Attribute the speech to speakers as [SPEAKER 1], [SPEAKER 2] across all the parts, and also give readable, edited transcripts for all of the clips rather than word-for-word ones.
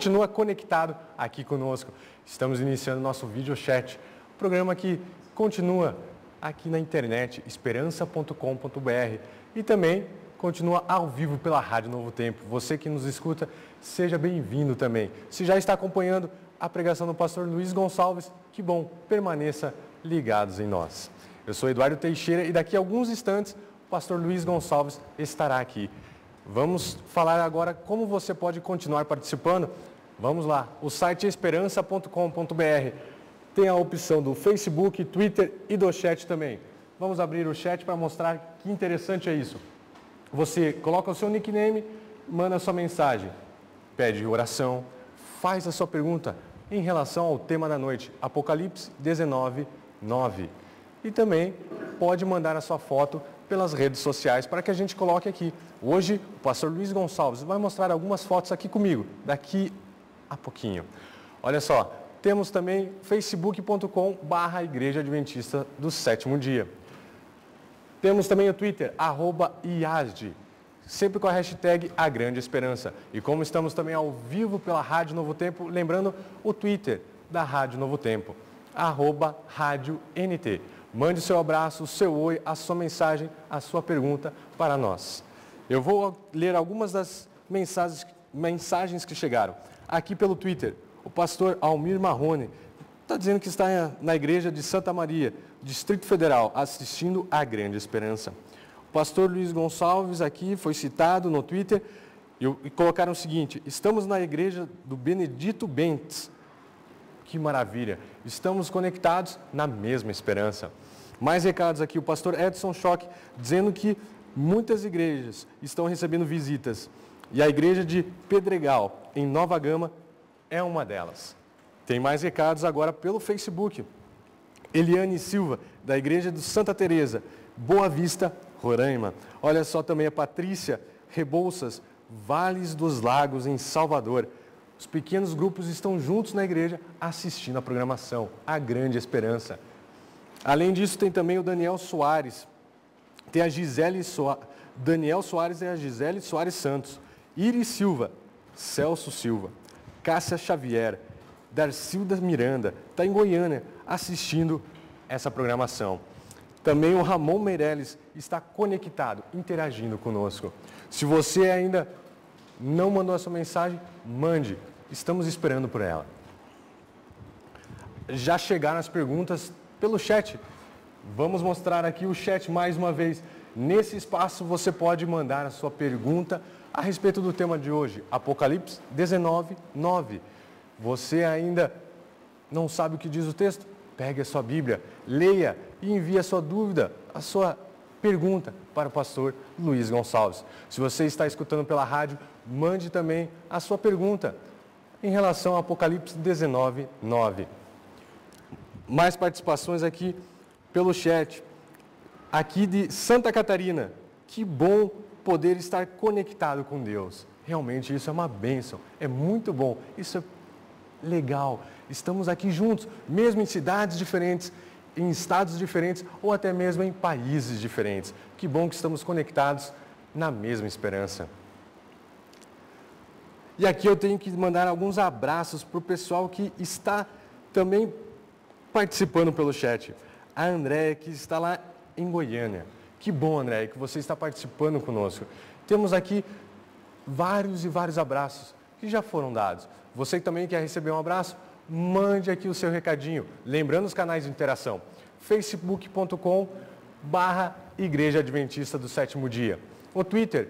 [SPEAKER 1] Continua conectado aqui conosco. Estamos iniciando nosso vídeo chat, programa que continua aqui na internet, esperança.com.br, e também continua ao vivo pela Rádio Novo Tempo. Você que nos escuta, seja bem-vindo também. Se já está acompanhando a pregação do pastor Luiz Gonçalves, que bom, permaneça ligados em nós. Eu sou Eduardo Teixeira e daqui a alguns instantes o pastor Luiz Gonçalves estará aqui. Vamos falar agora como você pode continuar participando. Vamos lá, o site é esperança.com.br. Tem a opção do Facebook, Twitter e do chat também. Vamos abrir o chat para mostrar que interessante é isso. Você coloca o seu nickname, manda a sua mensagem, pede oração, faz a sua pergunta em relação ao tema da noite, Apocalipse 19:9. E também pode mandar a sua foto pelas redes sociais para que a gente coloque aqui. Hoje, o pastor Luiz Gonçalves vai mostrar algumas fotos aqui comigo, daqui a pouquinho. Olha só, temos também facebook.com/Igreja Adventista do Sétimo Dia. Temos também o Twitter, @IASD, sempre com a hashtag A Grande Esperança. E como estamos também ao vivo pela Rádio Novo Tempo, lembrando o Twitter da Rádio Novo Tempo, @Rádio NT. Mande seu abraço, o seu oi, a sua mensagem, a sua pergunta para nós. Eu vou ler algumas das mensagens que chegaram. Aqui pelo Twitter, o pastor Almir Marrone está dizendo que está na igreja de Santa Maria, Distrito Federal, assistindo a Grande Esperança. O pastor Luiz Gonçalves aqui foi citado no Twitter e colocaram o seguinte: estamos na igreja do Benedito Bentes. Que maravilha! Estamos conectados na mesma esperança. Mais recados aqui, o pastor Edson Schock dizendo que muitas igrejas estão recebendo visitas e a igreja de Pedregal, em Nova Gama, é uma delas. Tem mais recados agora pelo Facebook. Eliane Silva, da igreja de Santa Teresa, Boa Vista, Roraima. Olha só também a Patrícia Rebouças, Vales dos Lagos, em Salvador. Os pequenos grupos estão juntos na igreja assistindo a programação, a Grande Esperança. Além disso, tem também o Daniel Soares, tem a Daniel Soares e a Gisele Soares Santos, Iris Silva, Celso Silva, Cássia Xavier, Darcilda Miranda, está em Goiânia assistindo essa programação. Também o Ramon Meirelles está conectado, interagindo conosco. Se você ainda não mandou a sua mensagem, mande. Estamos esperando por ela. Já chegaram as perguntas pelo chat. Vamos mostrar aqui o chat mais uma vez. Nesse espaço você pode mandar a sua pergunta a respeito do tema de hoje, Apocalipse 19:9. Você ainda não sabe o que diz o texto? Pegue a sua Bíblia, leia e envie a sua dúvida, a sua pergunta para o pastor Luiz Gonçalves. Se você está escutando pela rádio, mande também a sua pergunta em relação ao Apocalipse 19:9. Mais participações aqui pelo chat. Aqui de Santa Catarina. Que bom poder estar conectado com Deus. Realmente isso é uma bênção. É muito bom. Isso é legal. Estamos aqui juntos, mesmo em cidades diferentes, em estados diferentes ou até mesmo em países diferentes. Que bom que estamos conectados na mesma esperança. E aqui eu tenho que mandar alguns abraços para o pessoal que está também participando pelo chat. A Andréia, que está lá em Goiânia. Que bom, Andréia, que você está participando conosco. Temos aqui vários e vários abraços que já foram dados. Você também quer receber um abraço? Mande aqui o seu recadinho. Lembrando os canais de interação. facebook.com/Igreja Adventista do Sétimo Dia. O Twitter,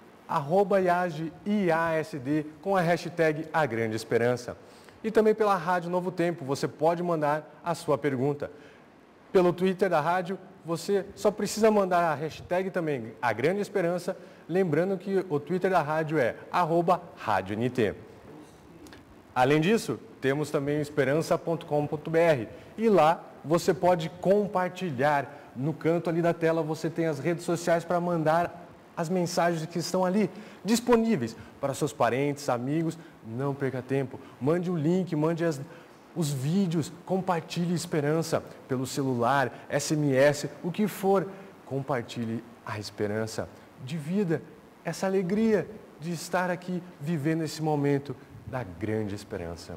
[SPEAKER 1] @IASD, com a hashtag A Grande Esperança. E também pela Rádio Novo Tempo, você pode mandar a sua pergunta. Pelo Twitter da rádio, você só precisa mandar a hashtag também A Grande Esperança, lembrando que o Twitter da rádio é @RádioNT. Além disso, temos também o esperança.com.br e lá você pode compartilhar. No canto ali da tela você tem as redes sociais para mandar as mensagens que estão ali disponíveis para seus parentes, amigos. Não perca tempo. Mande o link, mande os vídeos, compartilhe esperança pelo celular, SMS, o que for. Compartilhe a esperança. Divida essa alegria de estar aqui vivendo esse momento da Grande Esperança.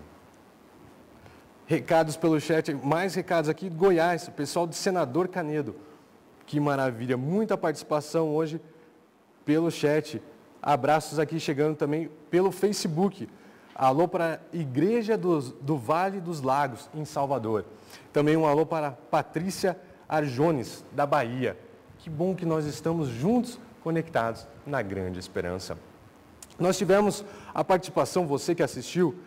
[SPEAKER 1] Recados pelo chat, mais recados aqui, Goiás, o pessoal de Senador Canedo. Que maravilha, muita participação hoje pelo chat. Abraços aqui chegando também pelo Facebook. Alô para a Igreja do Vale dos Lagos, em Salvador. Também um alô para Patrícia Arjones, da Bahia. Que bom que nós estamos juntos, conectados na Grande Esperança. Nós tivemos a participação, você que assistiu,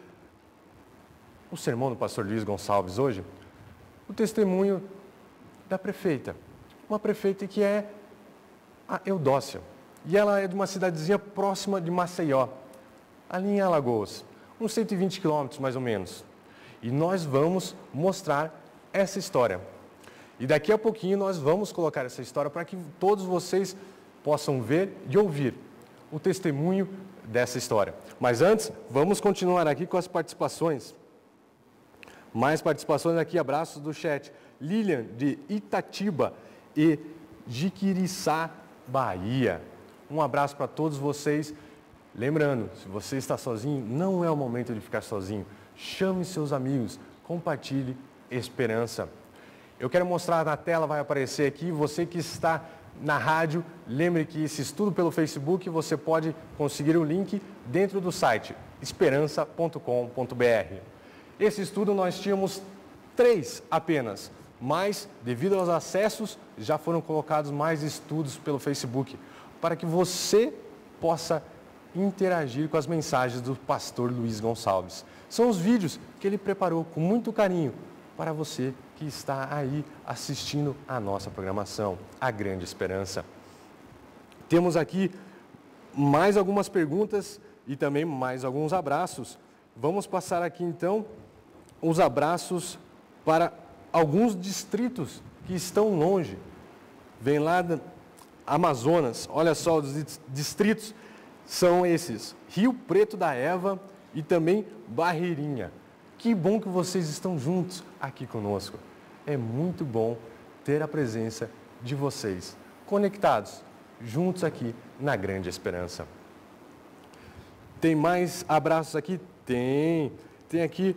[SPEAKER 1] o sermão do pastor Luiz Gonçalves hoje, o testemunho da prefeita. Uma prefeita que é a Eudócia. E ela é de uma cidadezinha próxima de Maceió, ali em Alagoas, uns 120 quilômetros mais ou menos. E nós vamos mostrar essa história. E daqui a pouquinho nós vamos colocar essa história para que todos vocês possam ver e ouvir o testemunho dessa história. Mas antes, vamos continuar aqui com as participações. Mais participações aqui, abraços do chat. Lilian, de Itatiba e Jiquiriçá, Bahia. Um abraço para todos vocês. Lembrando, se você está sozinho, não é o momento de ficar sozinho. Chame seus amigos, compartilhe esperança. Eu quero mostrar na tela, vai aparecer aqui, você que está na rádio, lembre que esse estudo pelo Facebook, você pode conseguir o link dentro do site esperança.com.br. Esse estudo nós tínhamos 3 apenas, mas devido aos acessos já foram colocados mais estudos pelo Facebook, para que você possa interagir com as mensagens do pastor Luiz Gonçalves. São os vídeos que ele preparou com muito carinho para você que está aí assistindo a nossa programação, A Grande Esperança. Temos aqui mais algumas perguntas e também mais alguns abraços. Vamos passar aqui então os abraços para alguns distritos que estão longe. Vem lá da Amazonas, olha só, os distritos são esses: Rio Preto da Eva e também Barreirinha. Que bom que vocês estão juntos aqui conosco. É muito bom ter a presença de vocês, conectados, juntos aqui na Grande Esperança. Tem mais abraços aqui? Tem aqui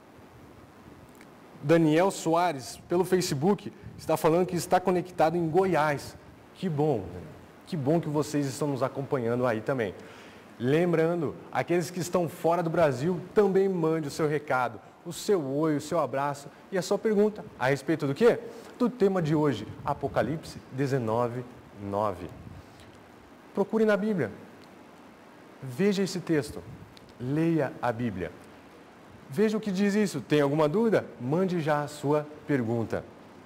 [SPEAKER 1] Daniel Soares, pelo Facebook, está falando que está conectado em Goiás. Que bom que vocês estão nos acompanhando aí também. Lembrando, aqueles que estão fora do Brasil, também mande o seu recado, o seu oi, o seu abraço e a sua pergunta a respeito do quê? Do tema de hoje, Apocalipse 19:9. Procure na Bíblia, veja esse texto, leia a Bíblia. Veja o que diz isso. Tem alguma dúvida? Mande já a sua pergunta.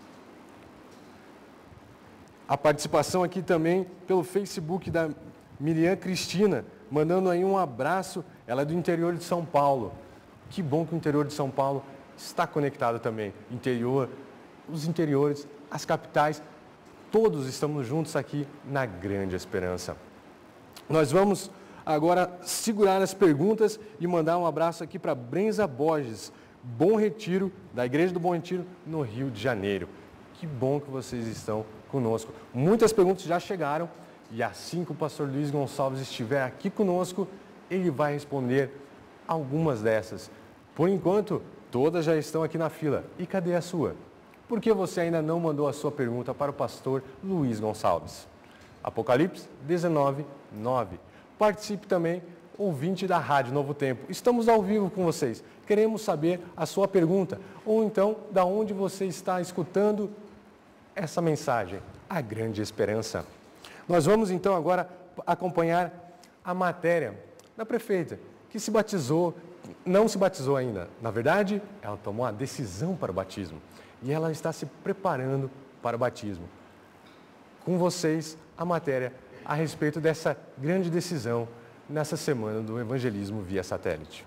[SPEAKER 1] A participação aqui também pelo Facebook da Miriam Cristina, mandando aí um abraço. Ela é do interior de São Paulo. Que bom que o interior de São Paulo está conectado também. Interior, os interiores, as capitais, todos estamos juntos aqui na Grande Esperança. Nós vamos agora segurar as perguntas e mandar um abraço aqui para Brenza Borges, Bom Retiro, da Igreja do Bom Retiro, no Rio de Janeiro. Que bom que vocês estão conosco. Muitas perguntas já chegaram e assim que o pastor Luiz Gonçalves estiver aqui conosco, ele vai responder algumas dessas. Por enquanto, todas já estão aqui na fila. E cadê a sua? Por que você ainda não mandou a sua pergunta para o pastor Luiz Gonçalves? Apocalipse 19:9. Participe também, ouvinte da Rádio Novo Tempo. Estamos ao vivo com vocês. Queremos saber a sua pergunta. Ou então, da onde você está escutando essa mensagem, A Grande Esperança. Nós vamos então agora acompanhar a matéria da prefeita, que se batizou, não se batizou ainda. Na verdade, ela tomou a decisão para o batismo. E ela está se preparando para o batismo. Com vocês, a matéria a respeito dessa grande decisão nessa semana do evangelismo via satélite.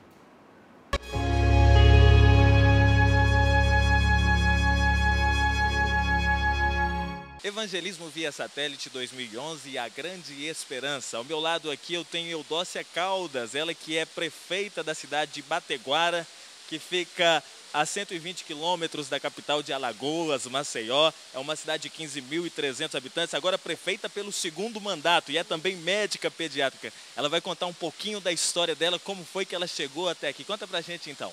[SPEAKER 2] Evangelismo via satélite 2011 e a Grande Esperança. Ao meu lado aqui eu tenho Eudócia Caldas, ela que é prefeita da cidade de Bateguara, que fica a 120 quilômetros da capital de Alagoas, Maceió. É uma cidade de 15.300 habitantes, agora prefeita pelo segundo mandato e é também médica pediátrica. Ela vai contar um pouquinho da história dela, como foi que ela chegou até aqui. Conta pra gente então.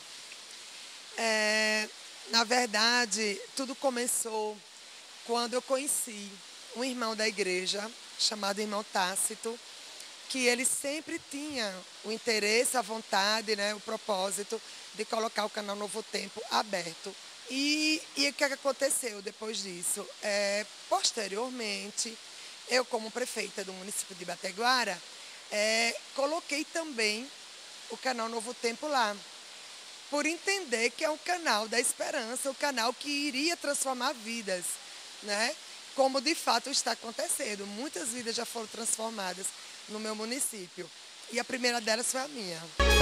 [SPEAKER 3] Na verdade, tudo começou quando eu conheci um irmão da igreja, chamado irmão Tácito, que ele sempre tinha o interesse, a vontade, né, o propósito de colocar o canal Novo Tempo aberto. E o que aconteceu depois disso? Posteriormente, eu, como prefeita do município de Bateguara, coloquei também o canal Novo Tempo lá, por entender que é um canal da esperança, um canal que iria transformar vidas, né? Como de fato está acontecendo. Muitas vidas já foram transformadas no meu município. E a primeira delas foi a minha.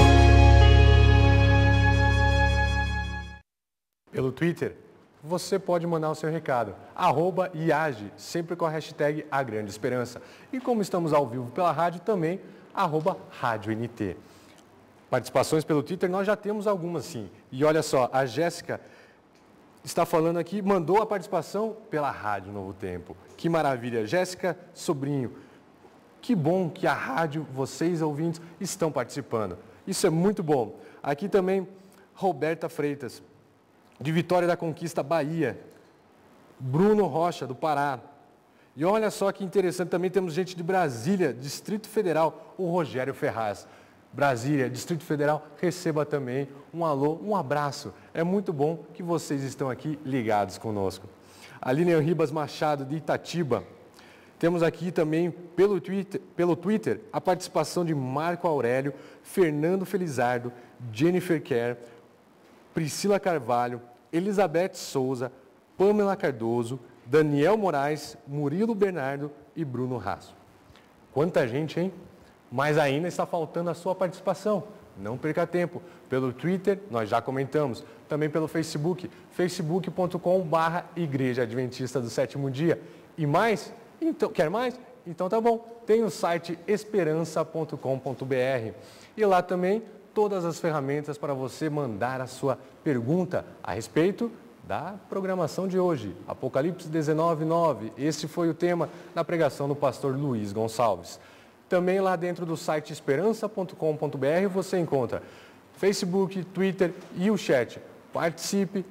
[SPEAKER 1] Pelo Twitter, você pode mandar o seu recado. @iage, sempre com a hashtag A Grande Esperança. E como estamos ao vivo pela rádio, também @Rádio NT. Participações pelo Twitter, nós já temos algumas sim. E olha só, a Jéssica está falando aqui, mandou a participação pela Rádio Novo Tempo. Que maravilha. Jéssica Sobrinho, que bom que a rádio, vocês ouvintes, estão participando. Isso é muito bom. Aqui também, Roberta Freitas, de Vitória da Conquista, Bahia. Bruno Rocha, do Pará. E olha só que interessante, também temos gente de Brasília, Distrito Federal, o Rogério Ferraz. Brasília, Distrito Federal, receba também um alô, um abraço. É muito bom que vocês estão aqui ligados conosco. A Lilian Ribas Machado, de Itatiba. Temos aqui também pelo Twitter a participação de Marco Aurélio, Fernando Felizardo, Jennifer Kerr, Priscila Carvalho, Elizabeth Souza, Pamela Cardoso, Daniel Moraes, Murilo Bernardo e Bruno Rasso. Quanta gente, hein? Mas ainda está faltando a sua participação. Não perca tempo. Pelo Twitter, nós já comentamos. Também pelo Facebook, facebook.com/Igreja Adventista do Sétimo Dia. E mais? Então, quer mais? Então tá bom. Tem o site esperança.com.br. E lá também todas as ferramentas para você mandar a sua pergunta a respeito da programação de hoje. Apocalipse 19:9. Esse foi o tema da pregação do pastor Luiz Gonçalves. Também lá dentro do site esperança.com.br você encontra Facebook, Twitter e o chat. Participe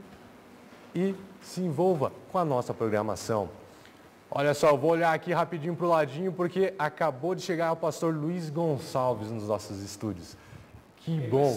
[SPEAKER 1] e se envolva com a nossa programação. Olha só, eu vou olhar aqui rapidinho para o ladinho porque acabou de chegar o pastor Luiz Gonçalves nos nossos estúdios. Que bom.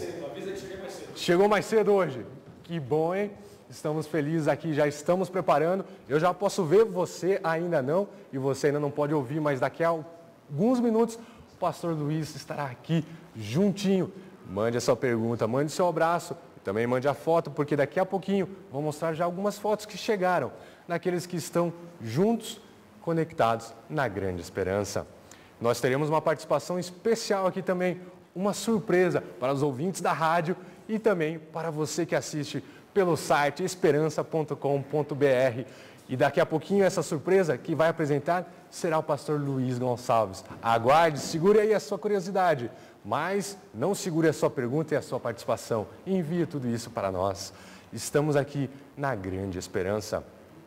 [SPEAKER 1] Chegou mais cedo hoje. Que bom, hein? Estamos felizes aqui, já estamos preparando. Eu já posso ver, você ainda não, e você ainda não pode ouvir, mas daqui a alguns minutos o pastor Luiz estará aqui juntinho. Mande a sua pergunta, mande seu abraço, também mande a foto, porque daqui a pouquinho vou mostrar já algumas fotos que chegaram, daqueles que estão juntos, conectados na Grande Esperança. Nós teremos uma participação especial aqui também, uma surpresa para os ouvintes da rádio e também para você que assiste pelo site esperança.com.br. E daqui a pouquinho essa surpresa que vai apresentar será o pastor Luiz Gonçalves. Aguarde, segure aí a sua curiosidade, mas não segure a sua pergunta e a sua participação. Envie tudo isso para nós. Estamos aqui na Grande Esperança.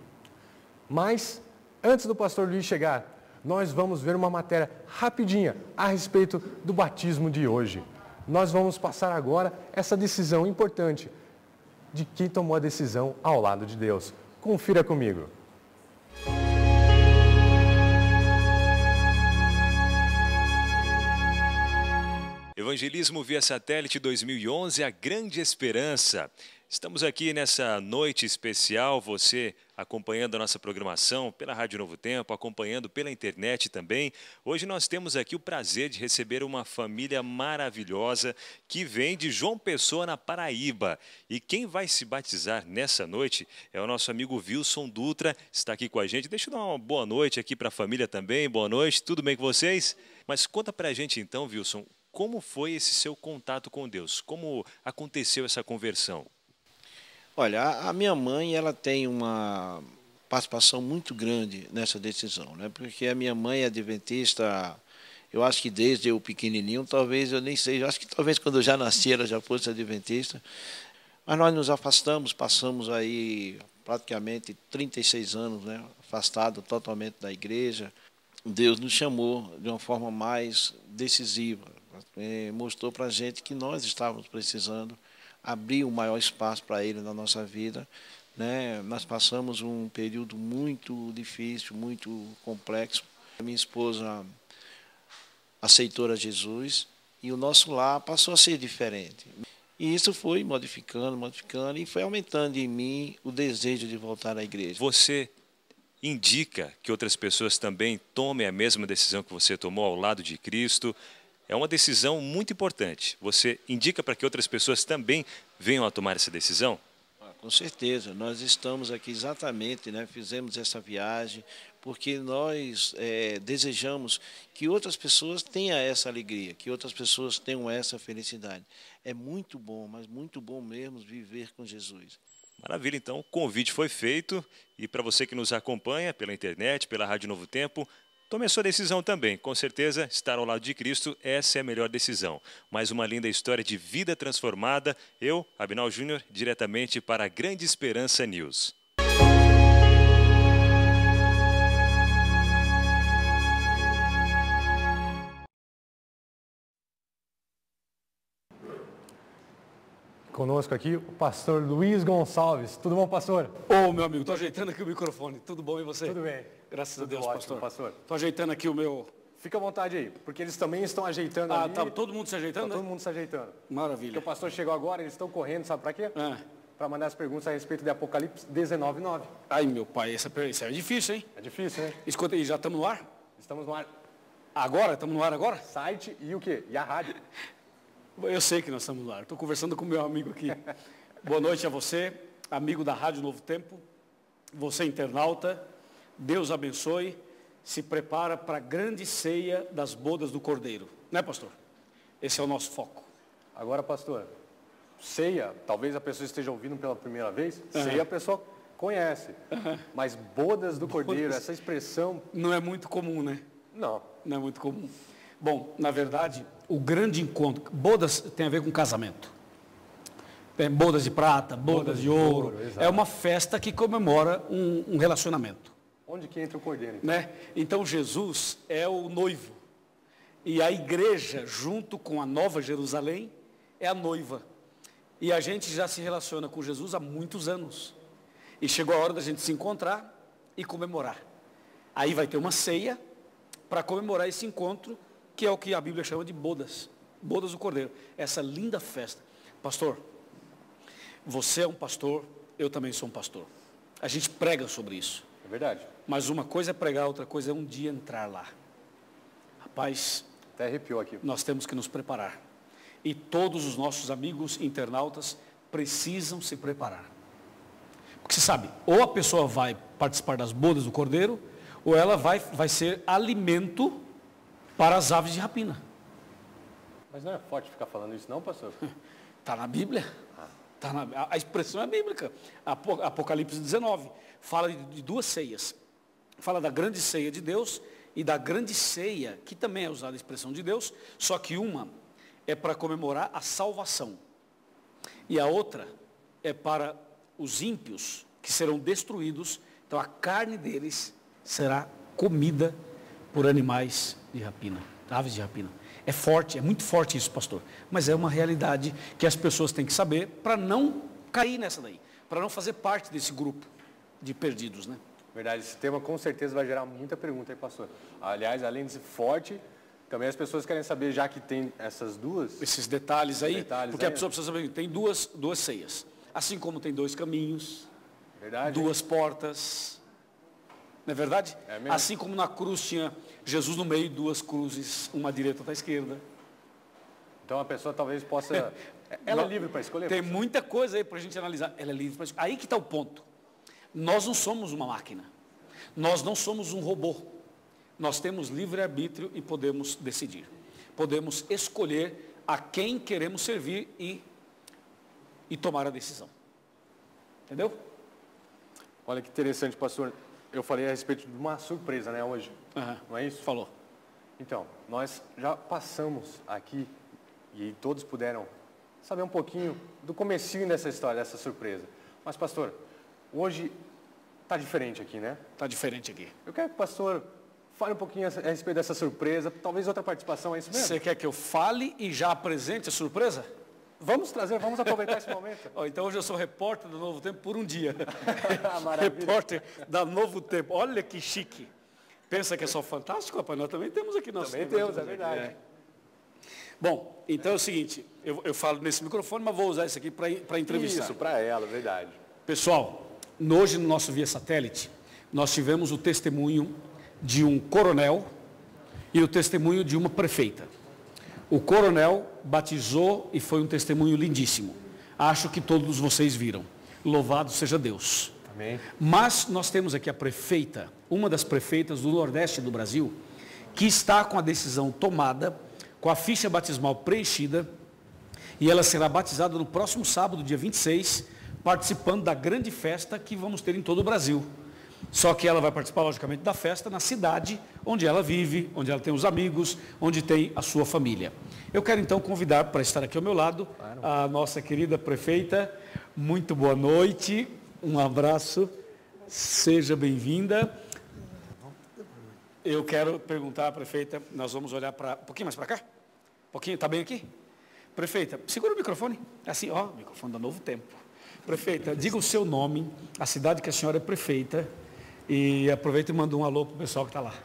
[SPEAKER 1] Mas, antes do pastor Luiz chegar, nós vamos ver uma matéria rapidinha a respeito do batismo de hoje. Nós vamos passar agora essa decisão importante de quem tomou a decisão ao lado de Deus. Confira comigo.
[SPEAKER 4] Evangelismo via Satélite 2011, a Grande Esperança. Estamos aqui nessa noite especial, você acompanhando a nossa programação pela Rádio Novo Tempo, acompanhando pela internet também. Hoje nós temos aqui o prazer de receber uma família maravilhosa que vem de João Pessoa, na Paraíba. E quem vai se batizar nessa noite é o nosso amigo Wilson Dutra, está aqui com a gente. Deixa eu dar uma boa noite aqui para a família também. Boa noite, tudo bem com vocês? Mas conta para a gente então, Wilson, como foi esse seu contato com Deus? Como aconteceu essa conversão?
[SPEAKER 5] Olha, a minha mãe, ela tem uma participação muito grande nessa decisão, né? Porque a minha mãe é adventista, eu acho que desde eu pequenininho, talvez eu nem sei, eu acho que talvez quando eu já nasci ela já fosse adventista, Mas nós nos afastamos, passamos aí praticamente 36 anos, né, afastado totalmente da igreja. Deus nos chamou de uma forma mais decisiva, mostrou para a gente que nós estávamos precisando abrir um maior espaço para Ele na nossa vida, né? Nós passamos um período muito difícil, muito complexo. A minha esposa aceitou a Jesus e o nosso lar passou a ser diferente. E isso foi modificando e foi aumentando em mim o desejo de voltar à igreja.
[SPEAKER 4] Você indica que outras pessoas também tomem a mesma decisão que você tomou ao lado de Cristo? É uma decisão muito importante. Você indica para que outras pessoas também venham a tomar essa decisão?
[SPEAKER 5] Com certeza, nós estamos aqui exatamente, né, fizemos essa viagem porque nós desejamos que outras pessoas tenham essa alegria, que outras pessoas tenham essa felicidade. É muito bom, mas muito bom mesmo viver com Jesus.
[SPEAKER 4] Maravilha, então o convite foi feito e para você que nos acompanha pela internet, pela Rádio Novo Tempo, tome a sua decisão também. Com certeza, estar ao lado de Cristo, essa é a melhor decisão. Mais uma linda história de vida transformada. Eu, Abinal Júnior, diretamente para a Grande Esperança News.
[SPEAKER 1] Conosco aqui o pastor Luiz Gonçalves. Tudo bom, pastor?
[SPEAKER 6] Ô, meu amigo, estou ajeitando aqui o microfone. Tudo bom e você?
[SPEAKER 1] Tudo bem.
[SPEAKER 6] Graças
[SPEAKER 1] Tudo
[SPEAKER 6] a Deus,
[SPEAKER 1] ótimo,
[SPEAKER 6] pastor. Estou ajeitando aqui o meu...
[SPEAKER 1] Fica à vontade aí, porque eles também estão ajeitando ali.
[SPEAKER 6] Tá todo mundo se ajeitando?
[SPEAKER 1] Tá todo mundo se ajeitando.
[SPEAKER 6] Maravilha.
[SPEAKER 1] Porque o pastor chegou agora, eles estão correndo, sabe para quê?
[SPEAKER 6] Ah.
[SPEAKER 1] Para mandar as perguntas a respeito de Apocalipse 19:9.
[SPEAKER 6] Ai, meu pai, isso é difícil, hein?
[SPEAKER 1] É difícil, né?
[SPEAKER 6] Escuta aí, já estamos no ar?
[SPEAKER 1] Estamos no ar.
[SPEAKER 6] Agora? Estamos no ar agora?
[SPEAKER 1] Site e o quê? E a rádio.
[SPEAKER 6] Eu sei que nós estamos no ar. Estou conversando com o meu amigo aqui. Boa noite a você, amigo da Rádio Novo Tempo. Você, internauta, Deus abençoe. Se prepara para a grande ceia das bodas do Cordeiro. Né, pastor? Esse é o nosso foco.
[SPEAKER 1] Agora, pastor, ceia, talvez a pessoa esteja ouvindo pela primeira vez. Ceia a pessoa conhece. Mas bodas do Cordeiro, essa expressão...
[SPEAKER 6] Não é muito comum, né?
[SPEAKER 1] Não.
[SPEAKER 6] Não é muito comum. Bom, na verdade, o grande encontro... Bodas tem a ver com casamento. Tem bodas de prata, bodas de ouro. É uma festa que comemora um relacionamento.
[SPEAKER 1] Onde que entra o Cordeiro? Então?
[SPEAKER 6] Né? Então, Jesus é o noivo. E a igreja, junto com a Nova Jerusalém, é a noiva. E a gente já se relaciona com Jesus há muitos anos. E chegou a hora da gente se encontrar e comemorar. Aí vai ter uma ceia para comemorar esse encontro, que é o que a Bíblia chama de bodas. Bodas do Cordeiro. Essa linda festa. Pastor, você é um pastor, eu também sou um pastor. A gente prega sobre isso.
[SPEAKER 1] É verdade.
[SPEAKER 6] Mas uma coisa é pregar, outra coisa é um dia entrar lá. Rapaz,
[SPEAKER 1] até arrepiou aqui.
[SPEAKER 6] Nós temos que nos preparar. E todos os nossos amigos internautas precisam se preparar. Porque você sabe, ou a pessoa vai participar das bodas do Cordeiro, ou ela vai ser alimento para as aves de rapina.
[SPEAKER 1] Mas não é forte ficar falando isso não, pastor?
[SPEAKER 6] Está na Bíblia. A expressão é bíblica. Apocalipse 19 fala de duas ceias. Fala da grande ceia de Deus e da grande ceia, que também é usada a expressão de Deus, só que uma é para comemorar a salvação. E a outra é para os ímpios, que serão destruídos. Então a carne deles será comida por animais de rapina, aves de rapina. É forte, é muito forte isso, pastor. Mas é uma realidade que as pessoas têm que saber para não cair nessa daí. Para não fazer parte desse grupo de perdidos, né?
[SPEAKER 1] Verdade, esse tema com certeza vai gerar muita pergunta aí, pastor. Aliás, além de ser forte, também as pessoas querem saber, já que tem essas duas...
[SPEAKER 6] Esses detalhes aí, porque a pessoa precisa saber que tem duas ceias. Assim como tem dois caminhos,
[SPEAKER 1] verdade,
[SPEAKER 6] duas portas... Não é verdade?
[SPEAKER 1] É mesmo?
[SPEAKER 6] Assim como na cruz tinha Jesus no meio, duas cruzes, uma à direita e outra à esquerda.
[SPEAKER 1] Então a pessoa talvez possa... Ela é livre para escolher?
[SPEAKER 6] Tem muita coisa aí para a gente analisar. Ela é livre para escolher. Aí que está o ponto. Nós não somos uma máquina. Nós não somos um robô. Nós temos livre-arbítrio e podemos decidir. Podemos escolher a quem queremos servir e tomar a decisão. Entendeu?
[SPEAKER 1] Olha que interessante, pastor. Eu falei a respeito de uma surpresa, né, hoje. Não é isso?
[SPEAKER 6] Falou.
[SPEAKER 1] Então, nós já passamos aqui e todos puderam saber um pouquinho do comecinho dessa história, dessa surpresa. Mas, pastor, hoje está diferente aqui, né?
[SPEAKER 6] Está diferente aqui.
[SPEAKER 1] Eu quero que o pastor fale um pouquinho a respeito dessa surpresa, talvez outra participação, é isso mesmo?
[SPEAKER 6] Você quer que eu fale e já apresente a surpresa?
[SPEAKER 1] Vamos aproveitar esse momento.
[SPEAKER 6] Então hoje eu sou repórter do Novo Tempo por um dia.
[SPEAKER 1] Maravilha.
[SPEAKER 6] Repórter da Novo Tempo. Olha que chique. Pensa que é só fantástico, rapaz? Nós também temos aqui nosso.
[SPEAKER 1] Também temos, é verdade.
[SPEAKER 6] É. Bom, então é o seguinte, eu falo nesse microfone, mas vou usar isso aqui para entrevistar.
[SPEAKER 1] Isso, para ela, verdade.
[SPEAKER 6] Pessoal, hoje no nosso Via Satélite, nós tivemos o testemunho de um coronel e o testemunho de uma prefeita. O coronel batizou e foi um testemunho lindíssimo. Acho que todos vocês viram. Louvado seja Deus.
[SPEAKER 1] Amém.
[SPEAKER 6] Mas nós temos aqui a prefeita, uma das prefeitas do Nordeste do Brasil, que está com a decisão tomada, com a ficha batismal preenchida, e ela será batizada no próximo sábado, dia 26, participando da grande festa que vamos ter em todo o Brasil. Só que ela vai participar, logicamente, da festa na cidade onde ela vive, onde ela tem os amigos, onde tem a sua família. Eu quero então convidar para estar aqui ao meu lado a nossa querida prefeita. Muito boa noite, um abraço, seja bem-vinda. Eu quero perguntar à prefeita, nós vamos olhar para... Um pouquinho mais para cá? Um pouquinho, está bem aqui? Prefeita, segura o microfone. Assim, ó, microfone da Novo Tempo. Prefeita, diga o seu nome, a cidade que a senhora é prefeita, e aproveita e manda um alô para o pessoal que está lá.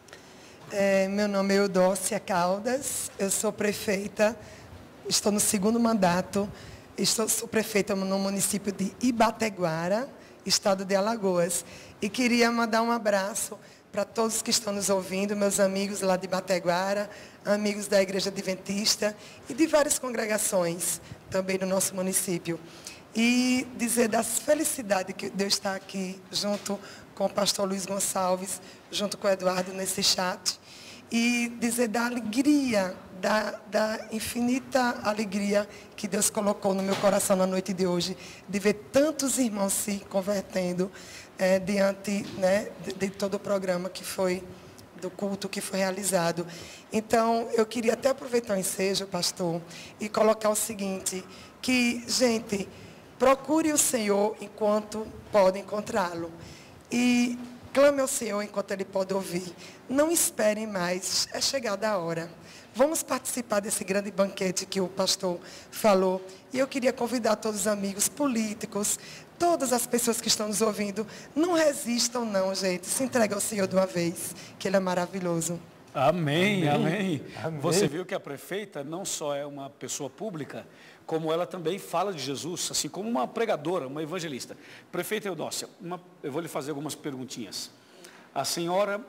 [SPEAKER 3] Meu nome é Eudócia Caldas, eu sou prefeita, estou no segundo mandato, sou prefeita no município de Ibateguara, estado de Alagoas. E queria mandar um abraço para todos que estão nos ouvindo, meus amigos lá de Ibateguara, amigos da Igreja Adventista e de várias congregações também no nosso município. E dizer da felicidade que Deus está aqui junto com o pastor Luiz Gonçalves, junto com o Eduardo nesse chat. E dizer da alegria, da infinita alegria que Deus colocou no meu coração na noite de hoje, de ver tantos irmãos se convertendo diante, né, de todo o programa que foi, do culto que foi realizado. Então, eu queria até aproveitar o ensejo, pastor, e colocar o seguinte, que, gente, procure o Senhor enquanto pode encontrá-lo. E clame ao Senhor enquanto Ele pode ouvir. Não esperem mais, é chegada a hora. Vamos participar desse grande banquete que o pastor falou. E eu queria convidar todos os amigos políticos, todas as pessoas que estão nos ouvindo, não resistam não, gente. Se entregue ao Senhor de uma vez, que Ele é maravilhoso.
[SPEAKER 6] Amém, amém. Você viu que a prefeita não só é uma pessoa pública, como ela também fala de Jesus, assim como uma pregadora, uma evangelista. Prefeita Eudócia, eu vou lhe fazer algumas perguntinhas. A senhora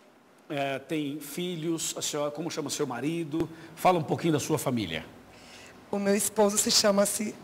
[SPEAKER 6] tem filhos, a senhora, como chama seu marido? Fala um pouquinho da sua família.
[SPEAKER 3] O meu esposo chama-se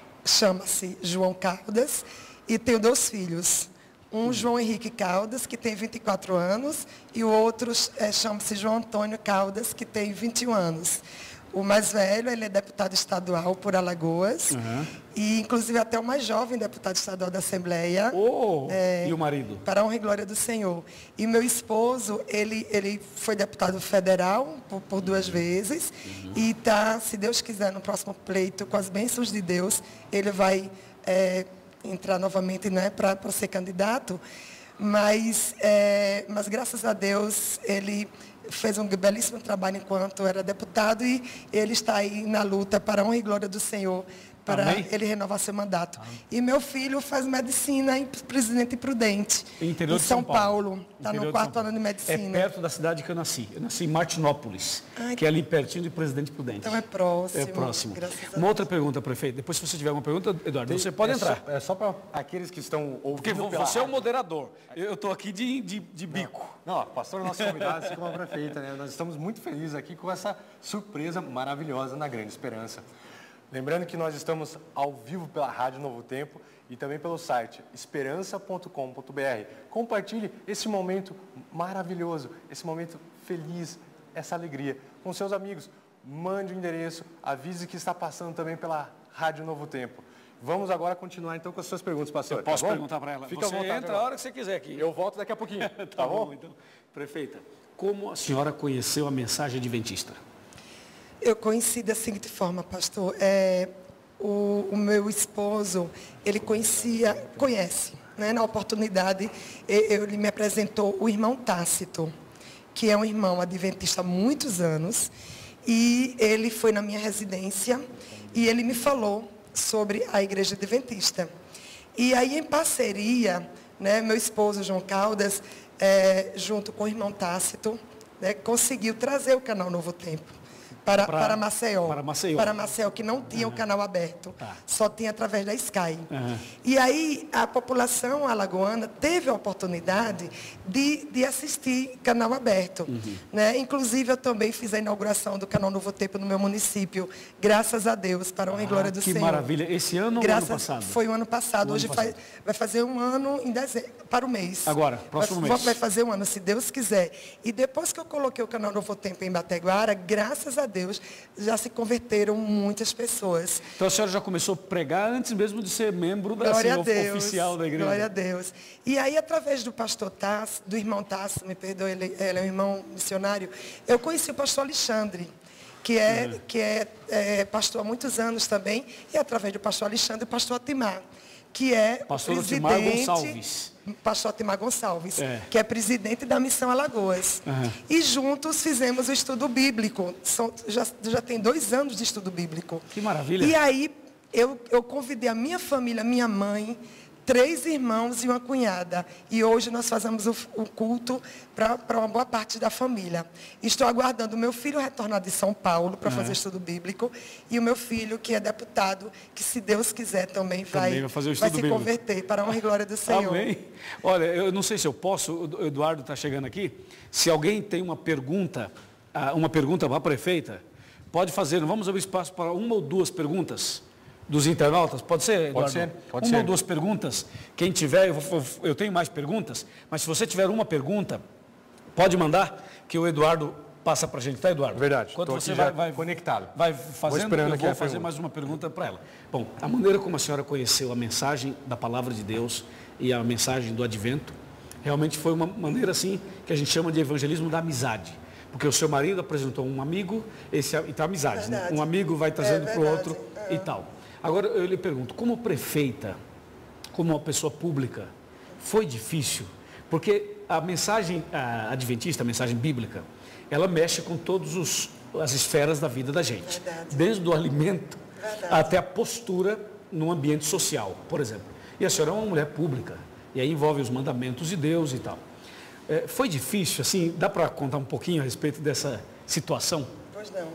[SPEAKER 3] João Caldas e tenho 2 filhos. Um, João Henrique Caldas, que tem 24 anos, e o outro chama-se João Antônio Caldas, que tem 21 anos. O mais velho, ele é deputado estadual por Alagoas, e inclusive até o mais jovem deputado estadual da Assembleia.
[SPEAKER 6] E o marido?
[SPEAKER 3] Para a honra e glória do Senhor. E meu esposo, ele foi deputado federal por 2 vezes, e está, se Deus quiser, no próximo pleito, com as bênçãos de Deus, ele vai entrar novamente, né, para ser candidato. Mas graças a Deus, ele fez um belíssimo trabalho enquanto era deputado e ele está aí na luta para a honra e glória do Senhor, para ele renovar seu mandato. E meu filho faz medicina em Presidente Prudente, em São Paulo. Está no 4º ano de medicina.
[SPEAKER 6] É perto da cidade que eu nasci. Eu nasci em Martinópolis, que é ali pertinho de Presidente Prudente.
[SPEAKER 3] Então é próximo.
[SPEAKER 6] É próximo. Uma outra pergunta, prefeito. Depois, se você tiver uma pergunta, Eduardo, você pode entrar.
[SPEAKER 1] É só para aqueles que estão ouvindo.
[SPEAKER 6] Porque você é o moderador. Eu estou aqui de bico.
[SPEAKER 1] Não, pastor, nosso convidado, assim como a prefeita, né? Nós estamos muito felizes aqui com essa surpresa maravilhosa na Grande Esperança. Lembrando que nós estamos ao vivo pela Rádio Novo Tempo e também pelo site esperança.com.br. Compartilhe esse momento maravilhoso, esse momento feliz, essa alegria com seus amigos. Mande o endereço, avise que está passando também pela Rádio Novo Tempo. Vamos agora continuar então com as suas perguntas, pastor.
[SPEAKER 6] Eu posso perguntar para ela?
[SPEAKER 1] Fica à vontade,
[SPEAKER 6] entra a hora que você quiser aqui.
[SPEAKER 1] Eu volto daqui a pouquinho.
[SPEAKER 6] Tá bom? Então, prefeita, como a senhora conheceu a mensagem adventista?
[SPEAKER 3] Eu conheci da seguinte forma, pastor. O meu esposo, ele conhece, né? Na oportunidade, ele me apresentou o irmão Tácito, que é um irmão adventista há muitos anos, e ele foi na minha residência e ele me falou sobre a igreja adventista. E aí, em parceria, né, meu esposo, João Caldas, junto com o irmão Tácito, né, conseguiu trazer o canal Novo Tempo para Maceió. Para Maceió, que não tinha o canal aberto. Só tinha através da Sky. E aí, a população alagoana teve a oportunidade de assistir canal aberto. Né? Inclusive, eu também fiz a inauguração do canal Novo Tempo no meu município. Graças a Deus, para a honra e glória do Senhor.
[SPEAKER 6] Que maravilha. Esse ano ou ano passado?
[SPEAKER 3] Foi o ano passado. Hoje vai fazer um ano em dezembro, para o mês.
[SPEAKER 6] Agora, próximo mês.
[SPEAKER 3] Vai fazer um ano, se Deus quiser. E depois que eu coloquei o canal Novo Tempo em Bateguara, graças a Deus, já se converteram muitas pessoas.
[SPEAKER 6] Então a senhora já começou a pregar antes mesmo de ser membro da oficial da igreja.
[SPEAKER 3] Glória a Deus. E aí, através do pastor Tasso, do irmão Tasso, me perdoe, ele é um irmão missionário, eu conheci o pastor Alexandre, que é pastor há muitos anos também, e através do pastor Alexandre, o pastor Atimar, que é
[SPEAKER 6] pastor
[SPEAKER 3] presidente...
[SPEAKER 6] Atimar Gonçalves.
[SPEAKER 3] Pastor Atimar Gonçalves, que é presidente da Missão Alagoas. E juntos fizemos o estudo bíblico. Já tem 2 anos de estudo bíblico.
[SPEAKER 6] Que maravilha.
[SPEAKER 3] E aí eu convidei a minha família, minha mãe, 3 irmãos e uma cunhada. E hoje nós fazemos o culto para uma boa parte da família. Estou aguardando o meu filho retornar de São Paulo para fazer estudo bíblico. E o meu filho, que é deputado, que se Deus quiser também vai se converter para a honra e glória do Senhor.
[SPEAKER 6] Amém. Olha, eu não sei se eu posso, o Eduardo está chegando aqui. Se alguém tem uma pergunta para a prefeita, pode fazer. Não vamos abrir espaço para 1 ou 2 perguntas dos internautas? Pode ser, Eduardo? Pode ser. 1 ou 2 perguntas. Quem tiver, eu tenho mais perguntas, mas se você tiver uma pergunta, pode mandar, que o Eduardo passa para a gente, tá, Eduardo?
[SPEAKER 1] Verdade.
[SPEAKER 6] Enquanto você
[SPEAKER 1] vai conectado.
[SPEAKER 6] Vai fazendo, eu vou fazer mais uma pergunta para ela. Bom, a maneira como a senhora conheceu a mensagem da Palavra de Deus e a mensagem do Advento, realmente foi uma maneira assim, que a gente chama de evangelismo da amizade. Porque o seu marido apresentou um amigo, então amizade, né? Um amigo vai trazendo para o outro e tal. Agora, eu lhe pergunto, como prefeita, como uma pessoa pública, foi difícil? Porque a mensagem adventista, a mensagem bíblica, ela mexe com todas as esferas da vida da gente. Desde o alimento até a postura no ambiente social, por exemplo. E a senhora é uma mulher pública, e aí envolve os mandamentos de Deus e tal. Foi difícil, assim, dá para contar um pouquinho a respeito dessa situação?
[SPEAKER 3] Pois não.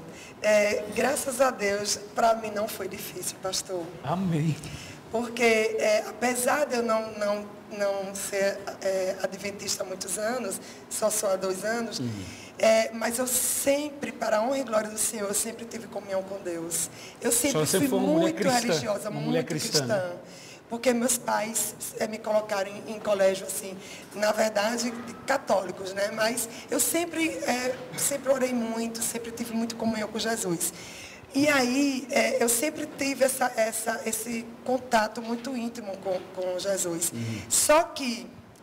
[SPEAKER 3] Graças a Deus, para mim não foi difícil, pastor.
[SPEAKER 6] Amém.
[SPEAKER 3] Porque, apesar de eu não ser adventista há muitos anos, só há 2 anos, mas eu sempre, para a honra e glória do Senhor, eu sempre tive comunhão com Deus. Eu sempre fui muito religiosa, muito cristã. Porque meus pais me colocaram em colégio, assim, na verdade, católicos, né? Mas eu sempre orei muito, sempre tive muito comunhão com Jesus. E aí, eu sempre tive esse contato muito íntimo com Jesus. Só que,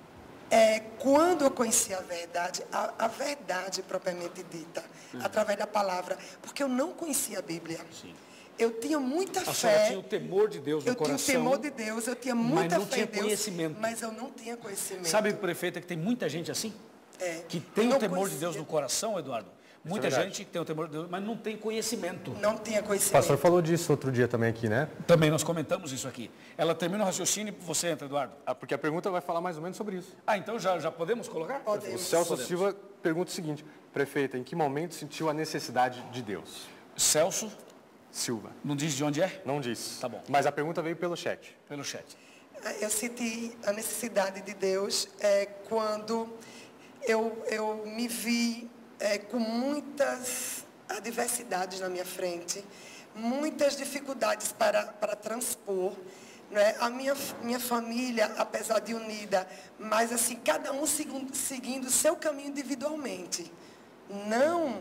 [SPEAKER 3] quando eu conheci a verdade propriamente dita, através da palavra, porque eu não conhecia a Bíblia. Sim. Eu tinha muita fé.
[SPEAKER 6] A senhora tinha o temor de Deus no coração.
[SPEAKER 3] Eu tinha o temor de Deus, eu tinha muita fé em Deus.
[SPEAKER 6] Conhecimento.
[SPEAKER 3] Mas eu não tinha conhecimento.
[SPEAKER 6] Sabe, prefeita, que tem muita gente assim? Que tem o temor de Deus no coração, Eduardo? Muita gente que tem o temor de Deus, mas não tem conhecimento.
[SPEAKER 3] Não tinha conhecimento.
[SPEAKER 1] O pastor falou disso outro dia também aqui, né?
[SPEAKER 6] Também nós comentamos isso aqui. Ela termina o raciocínio e você entra, Eduardo.
[SPEAKER 1] Porque a pergunta vai falar mais ou menos sobre isso.
[SPEAKER 6] Então já podemos colocar?
[SPEAKER 3] Podemos.
[SPEAKER 1] O Celso Silva pergunta o seguinte: prefeita, em que momento sentiu a necessidade de Deus?
[SPEAKER 6] Celso
[SPEAKER 1] Silva.
[SPEAKER 6] Não diz de onde é?
[SPEAKER 1] Não diz.
[SPEAKER 6] Tá bom.
[SPEAKER 1] Mas a pergunta veio pelo chat.
[SPEAKER 6] Pelo chat.
[SPEAKER 3] Eu senti a necessidade de Deus quando eu me vi com muitas adversidades na minha frente, muitas dificuldades para transpor. Né? A minha família, apesar de unida, mas assim, cada um seguindo o seu caminho individualmente. Não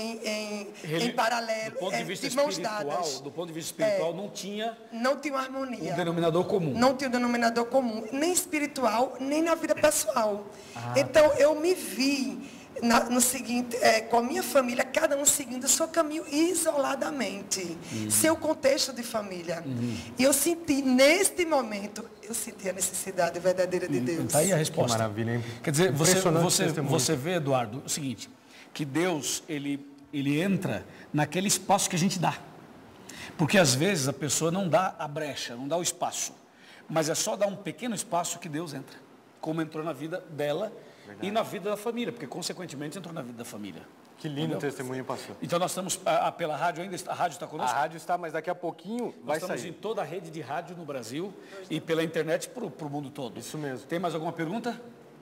[SPEAKER 3] em paralelo,
[SPEAKER 6] do ponto de vista
[SPEAKER 3] de mãos dadas.
[SPEAKER 6] Do ponto de vista espiritual, não tinha
[SPEAKER 3] uma harmonia.
[SPEAKER 6] Um denominador comum.
[SPEAKER 3] Não tinha um denominador comum, nem espiritual, nem na vida pessoal. Então, eu me vi no seguinte, com a minha família, cada um seguindo o seu caminho isoladamente, sem o contexto de família. E eu senti, neste momento, eu senti a necessidade verdadeira de Deus.
[SPEAKER 6] Está aí a resposta.
[SPEAKER 1] Que maravilha, hein?
[SPEAKER 6] Quer dizer, você vê, Eduardo, o seguinte, que Deus, ele entra naquele espaço que a gente dá. Porque às vezes a pessoa não dá a brecha, não dá o espaço. Mas é só dar um pequeno espaço que Deus entra. Como entrou na vida dela e na vida da família, porque consequentemente entrou na vida da família.
[SPEAKER 1] Que lindo testemunho, pastor.
[SPEAKER 6] Então nós estamos pela rádio ainda, a rádio está conosco?
[SPEAKER 1] A rádio está, mas daqui a pouquinho vai sair.
[SPEAKER 6] Nós estamos em toda a rede de rádio no Brasil e pela internet para o mundo todo.
[SPEAKER 1] Isso mesmo.
[SPEAKER 6] Tem mais alguma pergunta?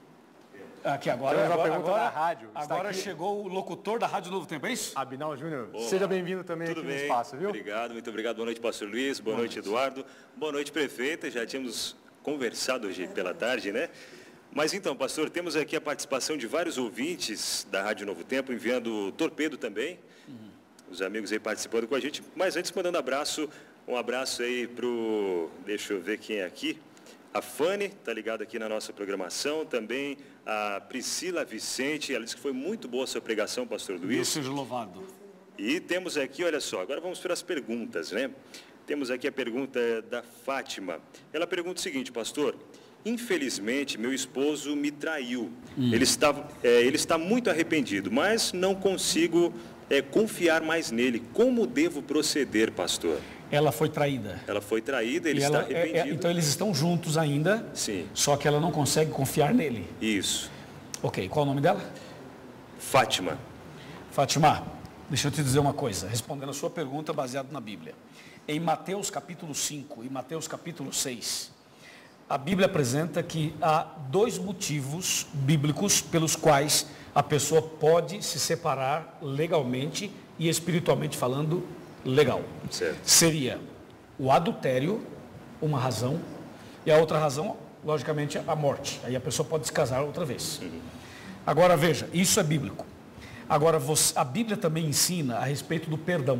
[SPEAKER 6] Aqui agora.
[SPEAKER 1] Temos uma pergunta da rádio.
[SPEAKER 6] Agora chegou o locutor da Rádio Novo Tempo, é isso?
[SPEAKER 1] Abinal Júnior, seja bem-vindo também aqui no espaço, viu?
[SPEAKER 4] Obrigado, muito obrigado. Boa noite, pastor Luiz. Boa noite, Eduardo. Boa noite, prefeita. Já tínhamos conversado hoje pela tarde, né? Mas então, pastor, temos aqui a participação de vários ouvintes da Rádio Novo Tempo, enviando torpedo também. Os amigos aí participando com a gente. Mas antes, mandando um abraço aí pro... Deixa eu ver quem é aqui. A Fanny está ligada aqui na nossa programação, também a Priscila Vicente, ela disse que foi muito boa a sua pregação, pastor Luiz.
[SPEAKER 6] Deus seja louvado.
[SPEAKER 4] E temos aqui, olha só, agora vamos para as perguntas, né? Temos aqui a pergunta da Fátima. Ela pergunta o seguinte, pastor, infelizmente meu esposo me traiu. Ele está muito arrependido, mas não consigo confiar mais nele. Como devo proceder, pastor?
[SPEAKER 6] Ela foi traída.
[SPEAKER 4] Ela foi traída, ele está arrependido.
[SPEAKER 6] Então eles estão juntos ainda,
[SPEAKER 4] sim.
[SPEAKER 6] Só que ela não consegue confiar nele.
[SPEAKER 4] Isso.
[SPEAKER 6] Ok, qual o nome dela?
[SPEAKER 4] Fátima.
[SPEAKER 6] Fátima, deixa eu te dizer uma coisa, respondendo a sua pergunta baseado na Bíblia. Em Mateus capítulo 5 e Mateus capítulo 6, a Bíblia apresenta que há 2 motivos bíblicos pelos quais a pessoa pode se separar legalmente e espiritualmente falando legal.
[SPEAKER 4] Certo.
[SPEAKER 6] Seria o adultério, uma razão, e a outra razão, logicamente, a morte. Aí a pessoa pode se casar outra vez. Agora veja, isso é bíblico. Agora, a Bíblia também ensina a respeito do perdão.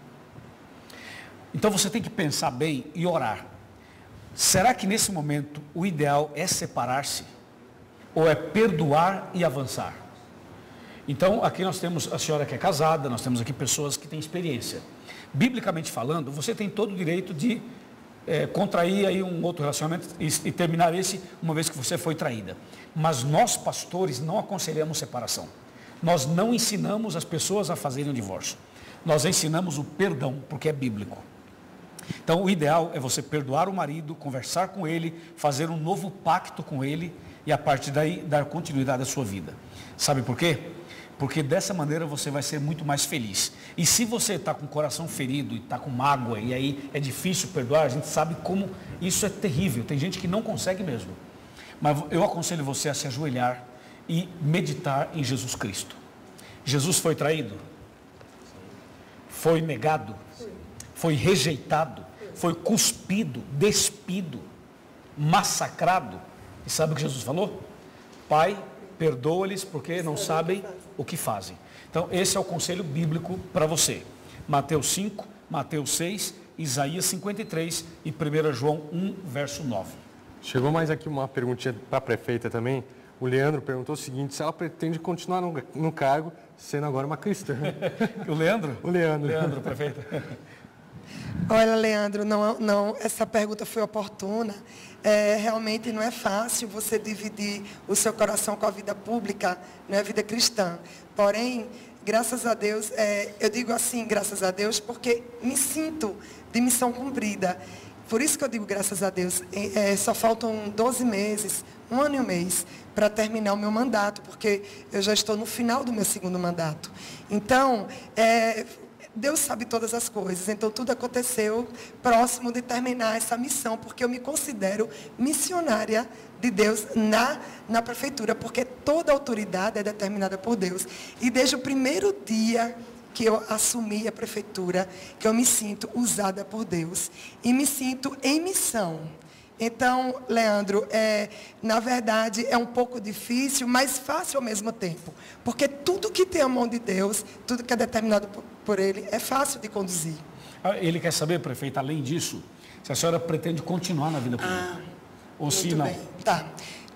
[SPEAKER 6] Então você tem que pensar bem e orar. Será que nesse momento o ideal é separar-se? Ou é perdoar e avançar? Então, aqui nós temos a senhora que é casada, nós temos aqui pessoas que têm experiência. Biblicamente falando, você tem todo o direito de contrair aí um outro relacionamento e terminar esse uma vez que você foi traída. Mas nós, pastores, não aconselhamos separação. Nós não ensinamos as pessoas a fazerem o divórcio. Nós ensinamos o perdão, porque é bíblico. Então, o ideal é você perdoar o marido, conversar com ele, fazer um novo pacto com ele e, a partir daí, dar continuidade à sua vida. Sabe por quê? Porque dessa maneira você vai ser muito mais feliz. E se você está com o coração ferido e está com mágoa, e aí é difícil perdoar, a gente sabe como isso é terrível. Tem gente que não consegue mesmo. Mas eu aconselho você a se ajoelhar e meditar em Jesus Cristo. Jesus foi traído? Foi negado? Foi rejeitado? Foi cuspido, despido, massacrado? E sabe o que Jesus falou? Pai, perdoa-lhes porque não sabem o que fazem. Então, esse é o conselho bíblico para você. Mateus 5, Mateus 6, Isaías 53 e 1 João 1, verso 9.
[SPEAKER 1] Chegou mais aqui uma perguntinha para a prefeita também. O Leandro perguntou o seguinte, se ela pretende continuar no cargo, sendo agora uma cristã.
[SPEAKER 6] O Leandro?
[SPEAKER 1] O Leandro.
[SPEAKER 6] Leandro, prefeita.
[SPEAKER 3] Olha, Leandro, não, essa pergunta foi oportuna. Realmente não é fácil você dividir o seu coração com a vida pública, não é a vida cristã. Porém, graças a Deus, eu digo assim, graças a Deus, porque me sinto de missão cumprida. Por isso que eu digo graças a Deus. Só faltam 12 meses, 1 ano e 1 mês, para terminar o meu mandato, porque eu já estou no final do meu 2º mandato. Então, Deus sabe todas as coisas, então tudo aconteceu próximo de terminar essa missão, porque eu me considero missionária de Deus na prefeitura, porque toda autoridade é determinada por Deus. E desde o primeiro dia que eu assumi a prefeitura, que eu me sinto usada por Deus e me sinto em missão. Então, Leandro, na verdade é um pouco difícil, mas fácil ao mesmo tempo. Porque tudo que tem a mão de Deus, tudo que é determinado por Ele, é fácil de conduzir.
[SPEAKER 6] Ele quer saber, prefeita, além disso, se a senhora pretende continuar na vida pública. Ou se não.
[SPEAKER 3] Bem. Tá.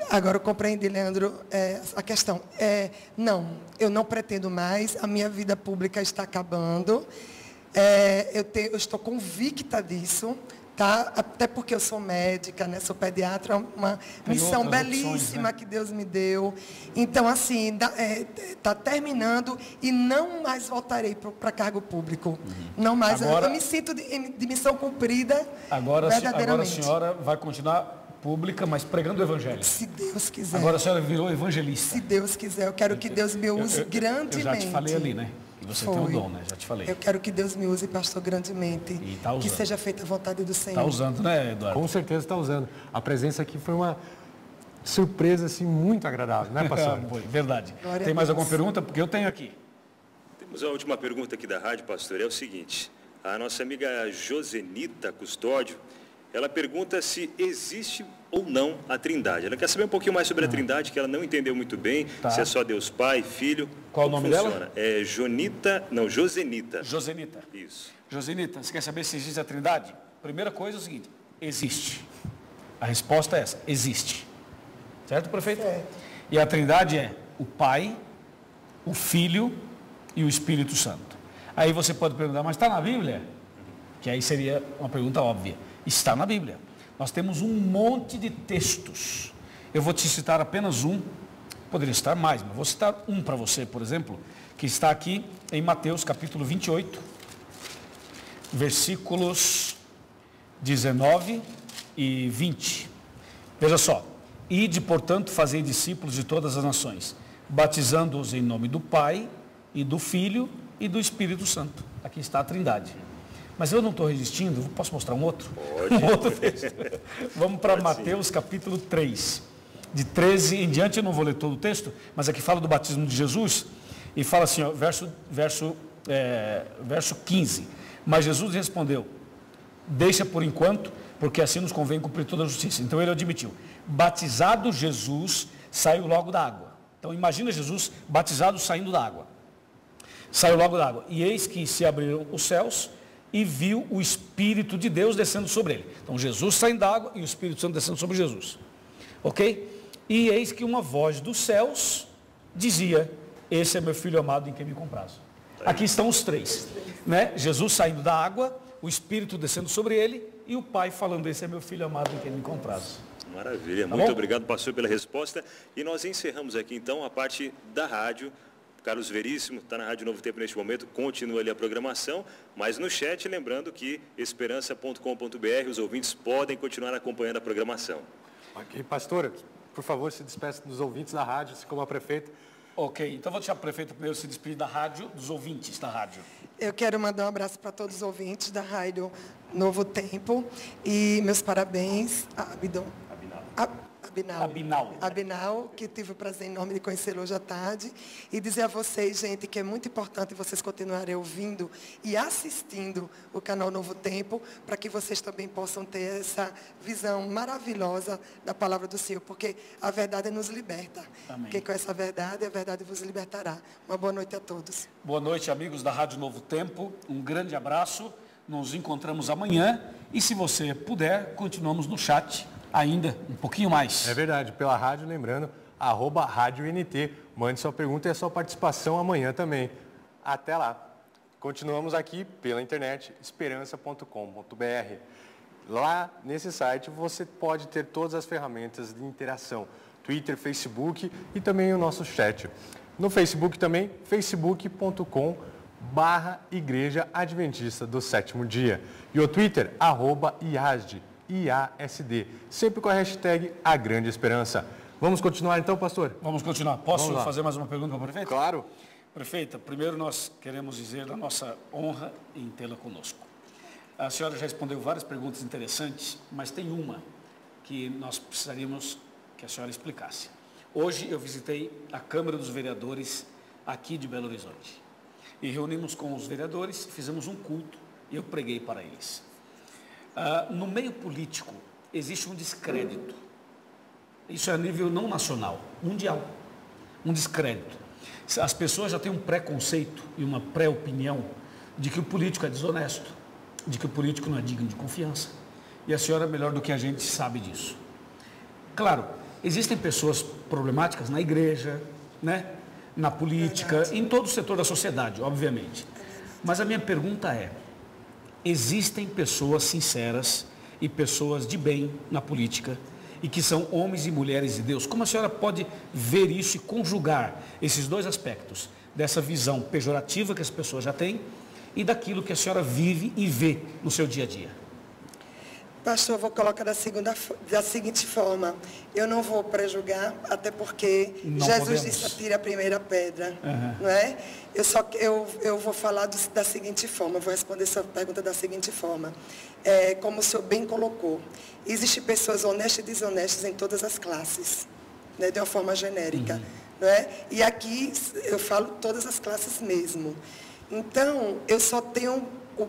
[SPEAKER 3] Agora eu compreendi, Leandro, a questão. Não, eu não pretendo mais, a minha vida pública está acabando. Eu estou convicta disso, tá? Até porque eu sou médica, né? Sou pediatra, uma missão belíssima opções, né? Que Deus me deu. Então, assim, está terminando e não mais voltarei para cargo público. Não mais. Agora, eu me sinto de missão cumprida verdadeiramente.
[SPEAKER 6] Agora a senhora vai continuar pública, mas pregando o evangelho.
[SPEAKER 3] Se Deus quiser.
[SPEAKER 6] Agora a senhora virou evangelista.
[SPEAKER 3] Se Deus quiser, eu quero que Deus me use grandemente.
[SPEAKER 6] Eu já te falei ali, né? E você tem o dom, né? Já te falei.
[SPEAKER 3] Eu quero que Deus me use, pastor, grandemente.
[SPEAKER 6] E tá usando.
[SPEAKER 3] Que seja feita a vontade do Senhor.
[SPEAKER 6] Está usando, né, Eduardo?
[SPEAKER 1] Com certeza está usando. A presença aqui foi uma surpresa, assim, muito agradável, né, pastor?
[SPEAKER 6] Verdade.
[SPEAKER 3] Glória
[SPEAKER 6] tem mais alguma pergunta? Porque eu tenho aqui.
[SPEAKER 4] Temos a última pergunta aqui da rádio, pastor. É o seguinte. A nossa amiga Josenita Custódio, ela pergunta se existe ou não a Trindade. Ela quer saber um pouquinho mais sobre a Trindade, que ela não entendeu muito bem, se é só Deus Pai, Filho.
[SPEAKER 6] Qual o nome
[SPEAKER 4] dela? É Josenita.
[SPEAKER 6] Josenita.
[SPEAKER 4] Isso.
[SPEAKER 6] Josenita, você quer saber se existe a Trindade? Primeira coisa é o seguinte, existe. A resposta é essa, existe. Certo, prefeito? E a Trindade é o Pai, o Filho e o Espírito Santo. Aí você pode perguntar, mas está na Bíblia? Que aí seria uma pergunta óbvia. Está na Bíblia. Nós temos um monte de textos. Eu vou te citar apenas um, poderia citar mais, mas vou citar um para você, por exemplo, que está aqui em Mateus capítulo 28, versículos 19 e 20. Veja só. Ide, portanto, fazei discípulos de todas as nações, batizando-os em nome do Pai, e do Filho, e do Espírito Santo. Aqui está a Trindade. Mas eu não estou resistindo, posso mostrar um outro?
[SPEAKER 4] Pode.
[SPEAKER 6] Um outro texto. Vamos para Mateus capítulo 3. De 13 em diante, eu não vou ler todo o texto, mas aqui fala do batismo de Jesus, e fala assim, ó, verso 15. Mas Jesus respondeu, deixa por enquanto, porque assim nos convém cumprir toda a justiça. Então ele admitiu, batizado Jesus, saiu logo da água. Então imagina Jesus batizado saindo da água. Saiu logo da água. E eis que se abriram os céus, e viu o Espírito de Deus descendo sobre ele. Então Jesus saindo da água e o Espírito Santo descendo sobre Jesus. Ok? E eis que uma voz dos céus dizia, esse é meu Filho amado em quem me comprazo. Aqui estão os três. Né? Jesus saindo da água, o Espírito descendo sobre ele e o Pai falando, esse é meu Filho amado em quem me comprazo.
[SPEAKER 4] Maravilha. Muito obrigado, pastor, pela resposta. E nós encerramos aqui então a parte da rádio. Carlos Veríssimo está na Rádio Novo Tempo neste momento, continua ali a programação, mas no chat, lembrando que esperança.com.br, os ouvintes podem continuar acompanhando a programação.
[SPEAKER 1] Ok, pastor, por favor, se despeça dos ouvintes da rádio, assim como a prefeita.
[SPEAKER 6] Ok, então vou deixar o prefeito primeiro se despedir da rádio, dos ouvintes da rádio.
[SPEAKER 3] Eu quero mandar um abraço para todos os ouvintes da Rádio Novo Tempo e meus parabéns a Abinal, que tive o prazer enorme de conhecê-lo hoje à tarde, e dizer a vocês, gente, que é muito importante vocês continuarem ouvindo e assistindo o canal Novo Tempo, para que vocês também possam ter essa visão maravilhosa da palavra do Senhor, porque a verdade nos liberta. Amém. Quem conhece a verdade vos libertará. Uma boa noite a todos.
[SPEAKER 6] Boa noite, amigos da Rádio Novo Tempo, um grande abraço, nos encontramos amanhã, e se você puder, continuamos no chat ainda um pouquinho mais.
[SPEAKER 1] É verdade, pela rádio, lembrando, @RádioNT. Mande sua pergunta e a sua participação amanhã também. Até lá. Continuamos aqui pela internet, esperança.com.br. Lá nesse site você pode ter todas as ferramentas de interação, Twitter, Facebook e também o nosso chat. No Facebook também, facebook.com/Igreja Adventista do Sétimo Dia. E o Twitter, @IASD. IASD, sempre com a hashtag A Grande Esperança. Vamos continuar então, pastor?
[SPEAKER 6] Vamos continuar. Posso fazer mais uma pergunta para o prefeito?
[SPEAKER 1] Claro.
[SPEAKER 6] Prefeita, primeiro nós queremos dizer da nossa honra em tê-la conosco. A senhora já respondeu várias perguntas interessantes, mas tem uma que nós precisaríamos que a senhora explicasse. Hoje eu visitei a Câmara dos Vereadores aqui de Belo Horizonte. E reunimos com os vereadores, fizemos um culto e eu preguei para eles. No meio político, existe um descrédito. Isso é a nível não nacional, mundial. Um descrédito. As pessoas já têm um preconceito e uma pré-opinião de que o político é desonesto, de que o político não é digno de confiança. E a senhora, melhor do que a gente, sabe disso. Claro, existem pessoas problemáticas na igreja, né? Na política, em todo o setor da sociedade, obviamente. Mas a minha pergunta é, existem pessoas sinceras e pessoas de bem na política e que são homens e mulheres de Deus? Como a senhora pode ver isso e conjugar esses dois aspectos, dessa visão pejorativa que as pessoas já têm e daquilo que a senhora vive e vê no seu dia a dia?
[SPEAKER 3] Pastor, eu vou colocar da seguinte forma, eu não vou prejulgar, até porque
[SPEAKER 6] Não
[SPEAKER 3] Jesus
[SPEAKER 6] podemos.
[SPEAKER 3] disse, atire a primeira pedra, não é? Eu vou falar da seguinte forma, vou responder essa pergunta da seguinte forma, como o senhor bem colocou, existem pessoas honestas e desonestas em todas as classes, né, de uma forma genérica, não é? E aqui eu falo todas as classes mesmo. Então, eu só tenho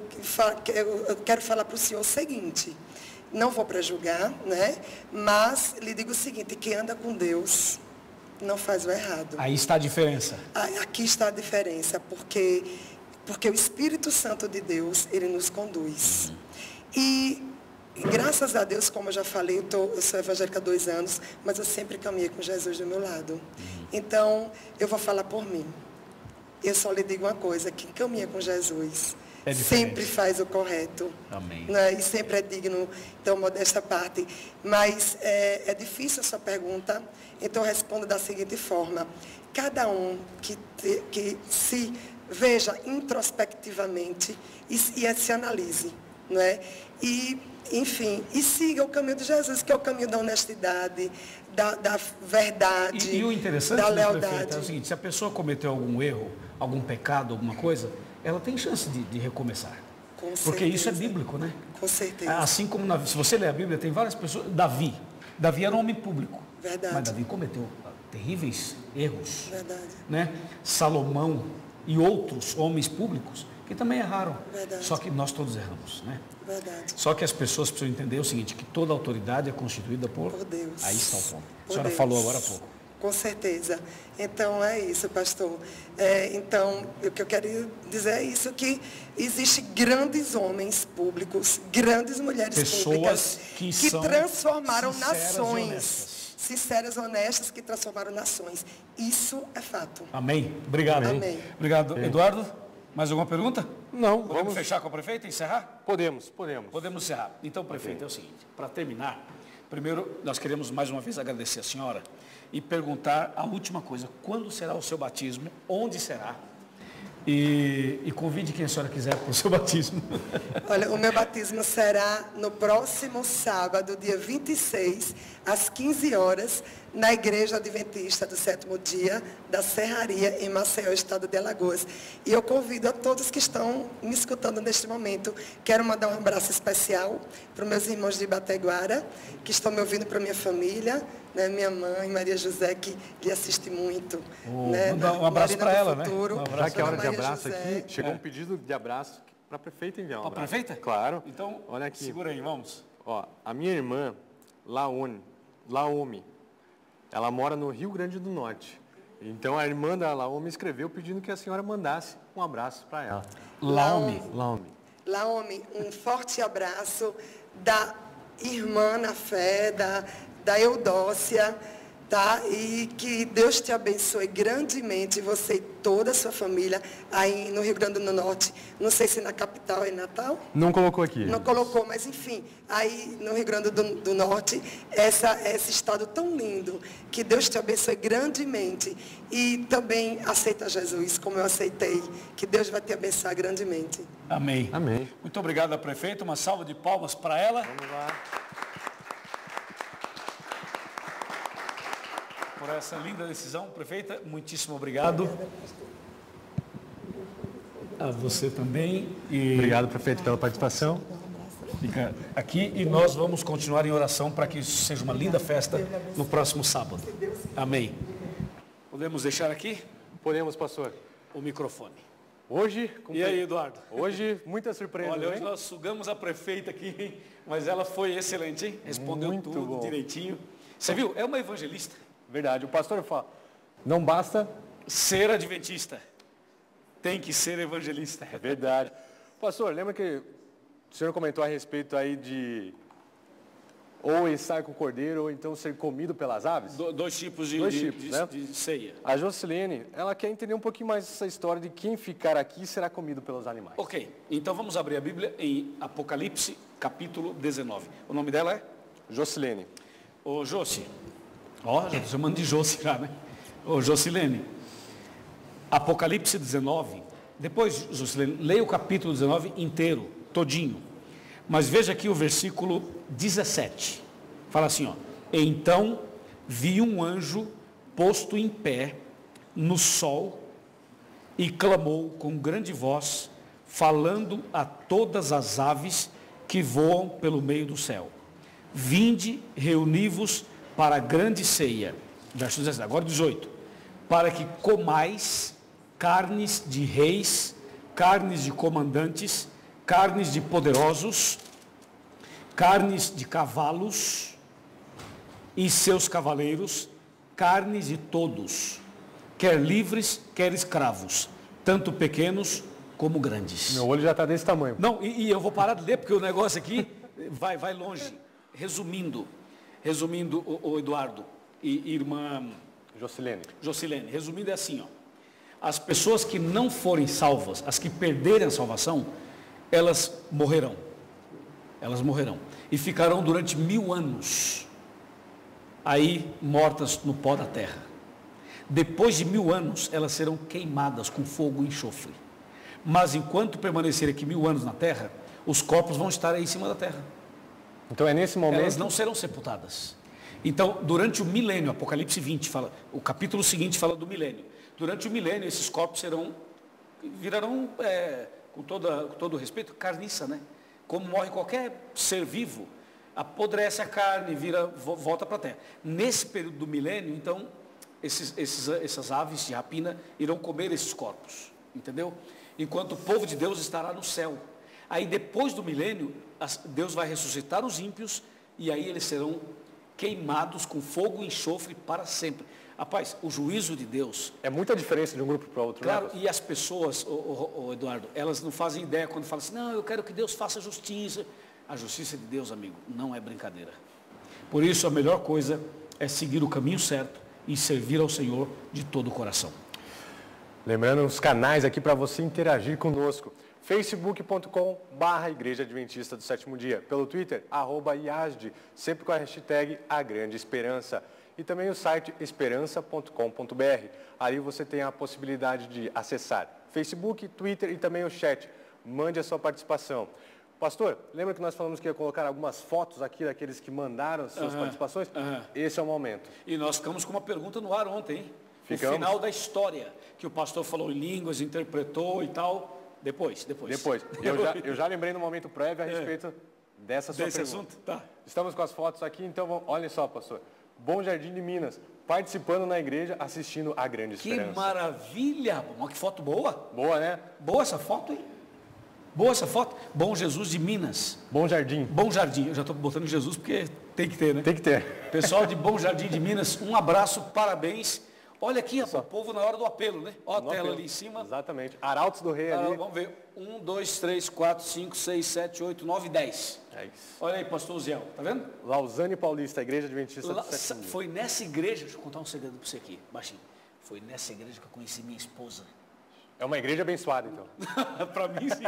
[SPEAKER 3] eu quero falar para o senhor o seguinte, não vou prejulgar, né? Mas lhe digo o seguinte, quem anda com Deus não faz o errado.
[SPEAKER 6] Aí está a diferença.
[SPEAKER 3] Aqui está a diferença, porque o Espírito Santo de Deus, ele nos conduz. E graças a Deus, como eu já falei, eu sou evangélica há 2 anos, mas eu sempre caminhei com Jesus do meu lado. Então, eu vou falar por mim. Eu só lhe digo uma coisa, quem caminha com Jesus sempre faz o correto.
[SPEAKER 6] Amém.
[SPEAKER 3] Né? E sempre é digno, então, modesta parte. Mas é difícil a sua pergunta, então eu respondo da seguinte forma. Cada um que se veja introspectivamente e se analise, não é? E, enfim, e siga o caminho de Jesus, que é o caminho da honestidade, da verdade,
[SPEAKER 6] E o interessante,
[SPEAKER 3] da
[SPEAKER 6] né,
[SPEAKER 3] lealdade.
[SPEAKER 6] prefeito, é o seguinte, se a pessoa cometeu algum erro, algum pecado, alguma coisa, ela tem chance de recomeçar.
[SPEAKER 3] Com
[SPEAKER 6] Porque isso é
[SPEAKER 3] certeza.
[SPEAKER 6] bíblico, né?
[SPEAKER 3] Com certeza.
[SPEAKER 6] Assim como, se você ler a Bíblia, tem várias pessoas... Davi era um homem público.
[SPEAKER 3] Verdade.
[SPEAKER 6] Mas Davi cometeu terríveis erros.
[SPEAKER 3] Verdade.
[SPEAKER 6] Né? Salomão e outros homens públicos que também erraram.
[SPEAKER 3] Verdade.
[SPEAKER 6] Só que nós todos erramos, né?
[SPEAKER 3] Verdade.
[SPEAKER 6] Só que as pessoas precisam entender o seguinte, que toda autoridade é constituída por
[SPEAKER 3] Deus.
[SPEAKER 6] Aí está o ponto.
[SPEAKER 3] Por
[SPEAKER 6] A senhora
[SPEAKER 3] Deus.
[SPEAKER 6] falou agora há pouco.
[SPEAKER 3] Com certeza. Então, é isso, pastor. Então, o que eu quero dizer é isso, que existem grandes homens públicos, grandes mulheres
[SPEAKER 6] Pessoas
[SPEAKER 3] públicas
[SPEAKER 6] que são
[SPEAKER 3] transformaram
[SPEAKER 6] sinceras e
[SPEAKER 3] nações.
[SPEAKER 6] honestas.
[SPEAKER 3] Sinceras, honestas, que transformaram nações. Isso é fato.
[SPEAKER 6] Amém? Obrigado.
[SPEAKER 3] Amém.
[SPEAKER 6] Obrigado. Eduardo, mais alguma pergunta?
[SPEAKER 1] Não,
[SPEAKER 6] Podemos fechar com a prefeita e encerrar?
[SPEAKER 1] Podemos.
[SPEAKER 6] Podemos encerrar. Então, prefeito, é o seguinte, para terminar, primeiro nós queremos mais uma vez agradecer a senhora e perguntar a última coisa, quando será o seu batismo, onde será? E convide quem a senhora quiser para o seu batismo.
[SPEAKER 3] Olha, o meu batismo será no próximo sábado, dia 26, às 15 horas, na Igreja Adventista do 7º Dia da Serraria, em Maceió, estado de Alagoas. E eu convido a todos que estão me escutando neste momento. Quero mandar um abraço especial para os meus irmãos de Ibateguara, que estão me ouvindo, para minha família, né, minha mãe, Maria José, que lhe assiste muito. Né,
[SPEAKER 6] mandar um abraço para ela, né?
[SPEAKER 3] Futuro,
[SPEAKER 6] Um abraço.
[SPEAKER 1] Já que é hora de
[SPEAKER 3] Maria
[SPEAKER 1] abraço
[SPEAKER 3] José.
[SPEAKER 1] aqui, chegou um pedido de abraço para a prefeita enviar um
[SPEAKER 6] Para a
[SPEAKER 1] abraço.
[SPEAKER 6] prefeita?
[SPEAKER 1] Claro.
[SPEAKER 6] Então,
[SPEAKER 1] olha aqui.
[SPEAKER 6] segura aí, vamos.
[SPEAKER 1] Ó, a minha irmã, Laome, ela mora no Rio Grande do Norte. Então a irmã da Laome escreveu pedindo que a senhora mandasse um abraço para ela.
[SPEAKER 6] Laome.
[SPEAKER 3] Laome, um forte abraço da irmã na fé, da Eudócia, tá? E que Deus te abençoe grandemente, você e toda a sua família, aí no Rio Grande do Norte. Não sei se na capital é Natal.
[SPEAKER 1] Não colocou aqui.
[SPEAKER 3] Não colocou, mas enfim, aí no Rio Grande do Norte, esse estado tão lindo, que Deus te abençoe grandemente. E também aceita Jesus, como eu aceitei, que Deus vai te abençoar grandemente.
[SPEAKER 6] Amém.
[SPEAKER 1] Amém.
[SPEAKER 6] Muito obrigado, prefeita. Uma salva de palmas para ela.
[SPEAKER 1] Vamos lá.
[SPEAKER 6] Por essa linda decisão, prefeita, muitíssimo obrigado. A você também. E
[SPEAKER 1] Obrigado, prefeito, pela participação.
[SPEAKER 6] fica aqui e nós vamos continuar em oração para que isso seja uma linda festa no próximo sábado. Amém. Podemos deixar aqui
[SPEAKER 1] Podemos, pastor.
[SPEAKER 6] o microfone.
[SPEAKER 1] Hoje,
[SPEAKER 6] E aí, Eduardo?
[SPEAKER 1] Hoje, muita surpresa.
[SPEAKER 6] Olha, hoje
[SPEAKER 1] hein?
[SPEAKER 6] nós sugamos a prefeita aqui, hein? Mas ela foi excelente, hein? Respondeu
[SPEAKER 1] Muito
[SPEAKER 6] tudo
[SPEAKER 1] bom.
[SPEAKER 6] direitinho. Você viu? É uma evangelista.
[SPEAKER 1] Verdade. O pastor fala, não basta.
[SPEAKER 6] Ser adventista. Tem que ser evangelista.
[SPEAKER 1] É verdade. Pastor, lembra que o senhor comentou a respeito aí ou estar com o cordeiro, ou então ser comido pelas aves?
[SPEAKER 6] Dois tipos
[SPEAKER 1] né?
[SPEAKER 6] de ceia.
[SPEAKER 1] A Josilene, ela quer entender um pouquinho mais essa história de quem ficar aqui será comido pelos animais.
[SPEAKER 6] Ok, então vamos abrir a Bíblia em Apocalipse, capítulo 19. O nome dela é?
[SPEAKER 1] Josilene.
[SPEAKER 6] Ô Josi, já estou chamando de Josi já, né? Ô Josilene, Apocalipse 19, depois, Josilene, leia o capítulo 19 inteiro, todinho. Mas veja aqui o versículo 17. Fala assim, ó. Então vi um anjo posto em pé no sol e clamou com grande voz, falando a todas as aves que voam pelo meio do céu. Vinde, reuni-vos para a grande ceia. Verso 17, agora 18. Para que comais carnes de reis, carnes de comandantes, carnes de poderosos, carnes de cavalos e seus cavaleiros, carnes de todos, quer livres, quer escravos, tanto pequenos como grandes.
[SPEAKER 1] Meu olho já está desse tamanho.
[SPEAKER 6] Não, e eu vou parar de ler, porque o negócio aqui vai longe. Resumindo, o Eduardo e irmã Josilene, resumindo é assim, ó. As pessoas que não forem salvas, as que perderem a salvação, elas morrerão. Elas morrerão. E ficarão durante 1000 anos, aí mortas no pó da terra. Depois de 1000 anos, elas serão queimadas com fogo e enxofre. Mas enquanto permanecerem aqui 1000 anos na terra, os corpos vão estar aí em cima da terra.
[SPEAKER 1] Então é nesse momento...
[SPEAKER 6] Elas não serão sepultadas. Então, durante o milênio, Apocalipse 20 fala, o capítulo seguinte fala do milênio. Durante o milênio, esses corpos virarão, com todo respeito, carniça, né? Como morre qualquer ser vivo, apodrece a carne, volta para a terra. Nesse período do milênio, então, essas aves de rapina irão comer esses corpos, entendeu? Enquanto o povo de Deus estará no céu. Aí depois do milênio, Deus vai ressuscitar os ímpios e aí eles serão queimados com fogo e enxofre para sempre. Rapaz, o juízo de Deus...
[SPEAKER 1] É muita diferença de um grupo para outro,
[SPEAKER 6] claro,
[SPEAKER 1] né?
[SPEAKER 6] E as pessoas, Eduardo, elas não fazem ideia quando falam assim, não, eu quero que Deus faça justiça. A justiça de Deus, amigo, não é brincadeira. Por isso, a melhor coisa é seguir o caminho certo e servir ao Senhor de todo o coração.
[SPEAKER 1] Lembrando os canais aqui para você interagir conosco. facebook.com/Igreja Adventista do Sétimo Dia. Pelo Twitter, @IASD, sempre com a hashtag A Grande Esperança. E também o site esperança.com.br. Ali você tem a possibilidade de acessar Facebook, Twitter e também o chat. Mande a sua participação. Pastor, lembra que nós falamos que ia colocar algumas fotos aqui daqueles que mandaram suas participações? Esse é o momento.
[SPEAKER 6] E nós ficamos com uma pergunta no ar ontem, hein?
[SPEAKER 1] Ficamos?
[SPEAKER 6] O final da história, que o pastor falou em línguas, interpretou e tal. Depois.
[SPEAKER 1] Eu já lembrei no momento prévio a respeito dessa sua pergunta.
[SPEAKER 6] Assunto? Tá.
[SPEAKER 1] Estamos com as fotos aqui, então olhem só, pastor. Bom Jardim de Minas, participando na igreja, assistindo a Grande Esperança.
[SPEAKER 6] Que maravilha! Que foto boa.
[SPEAKER 1] Boa, né?
[SPEAKER 6] Boa essa foto, hein? Boa essa foto. Bom Jesus de Minas.
[SPEAKER 1] Bom Jardim.
[SPEAKER 6] Bom Jardim. Eu já estou botando Jesus porque tem que ter, né?
[SPEAKER 1] Tem que ter.
[SPEAKER 6] Pessoal de Bom Jardim de Minas, um abraço, parabéns. Olha aqui, rapaz, o povo na hora do apelo, né? Olha a tela ali em cima.
[SPEAKER 1] Exatamente. Arautos do Rei ali.
[SPEAKER 6] Vamos ver. 1, 2, 3, 4, 5, 6, 7, 8, 9, 10.
[SPEAKER 1] É isso.
[SPEAKER 6] Olha aí, pastor Uziel, tá vendo?
[SPEAKER 1] Lausanne Paulista, Igreja Adventista do Sétimo Dia.
[SPEAKER 6] Foi nessa igreja, deixa eu contar um segredo para você aqui, baixinho. Foi nessa igreja que eu conheci minha esposa.
[SPEAKER 1] É uma igreja abençoada, então.
[SPEAKER 6] Para mim, sim.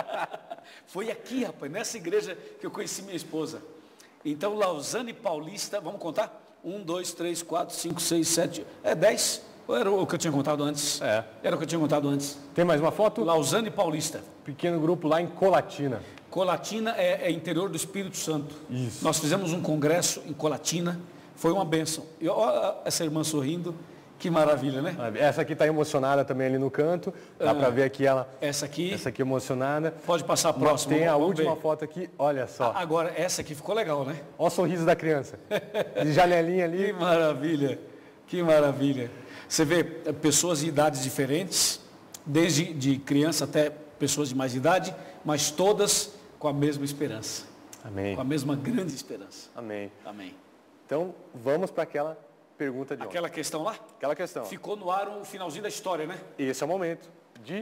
[SPEAKER 6] Foi aqui, rapaz, nessa igreja que eu conheci minha esposa. Então, Lausanne Paulista, vamos contar? 1, 2, 3, 4, 5, 6, 7, 10. Ou era o que eu tinha contado antes? Era o que eu tinha contado antes.
[SPEAKER 1] Tem mais uma foto?
[SPEAKER 6] Lausanne Paulista.
[SPEAKER 1] Pequeno grupo lá em Colatina.
[SPEAKER 6] Colatina é interior do Espírito Santo.
[SPEAKER 1] Isso.
[SPEAKER 6] Nós fizemos um congresso em Colatina. Foi uma bênção. E olha essa irmã sorrindo. Que maravilha, né?
[SPEAKER 1] Essa aqui está emocionada também ali no canto. Dá para ver aqui ela.
[SPEAKER 6] Essa aqui
[SPEAKER 1] emocionada.
[SPEAKER 6] Pode passar a próxima.
[SPEAKER 1] Tem a última foto aqui. Olha só.
[SPEAKER 6] Agora, essa aqui ficou legal, né?
[SPEAKER 1] Olha o sorriso da criança. De janelinha ali.
[SPEAKER 6] Que maravilha. Que maravilha. Você vê pessoas de idades diferentes, desde de criança até pessoas de mais idade, mas todas com a mesma esperança.
[SPEAKER 1] Amém.
[SPEAKER 6] Com a mesma grande esperança.
[SPEAKER 1] Amém.
[SPEAKER 6] Amém.
[SPEAKER 1] Então, vamos para aquela pergunta de
[SPEAKER 6] Aquela questão lá?
[SPEAKER 1] Aquela questão.
[SPEAKER 6] Ficou no ar o finalzinho da história, né?
[SPEAKER 1] Esse é o momento de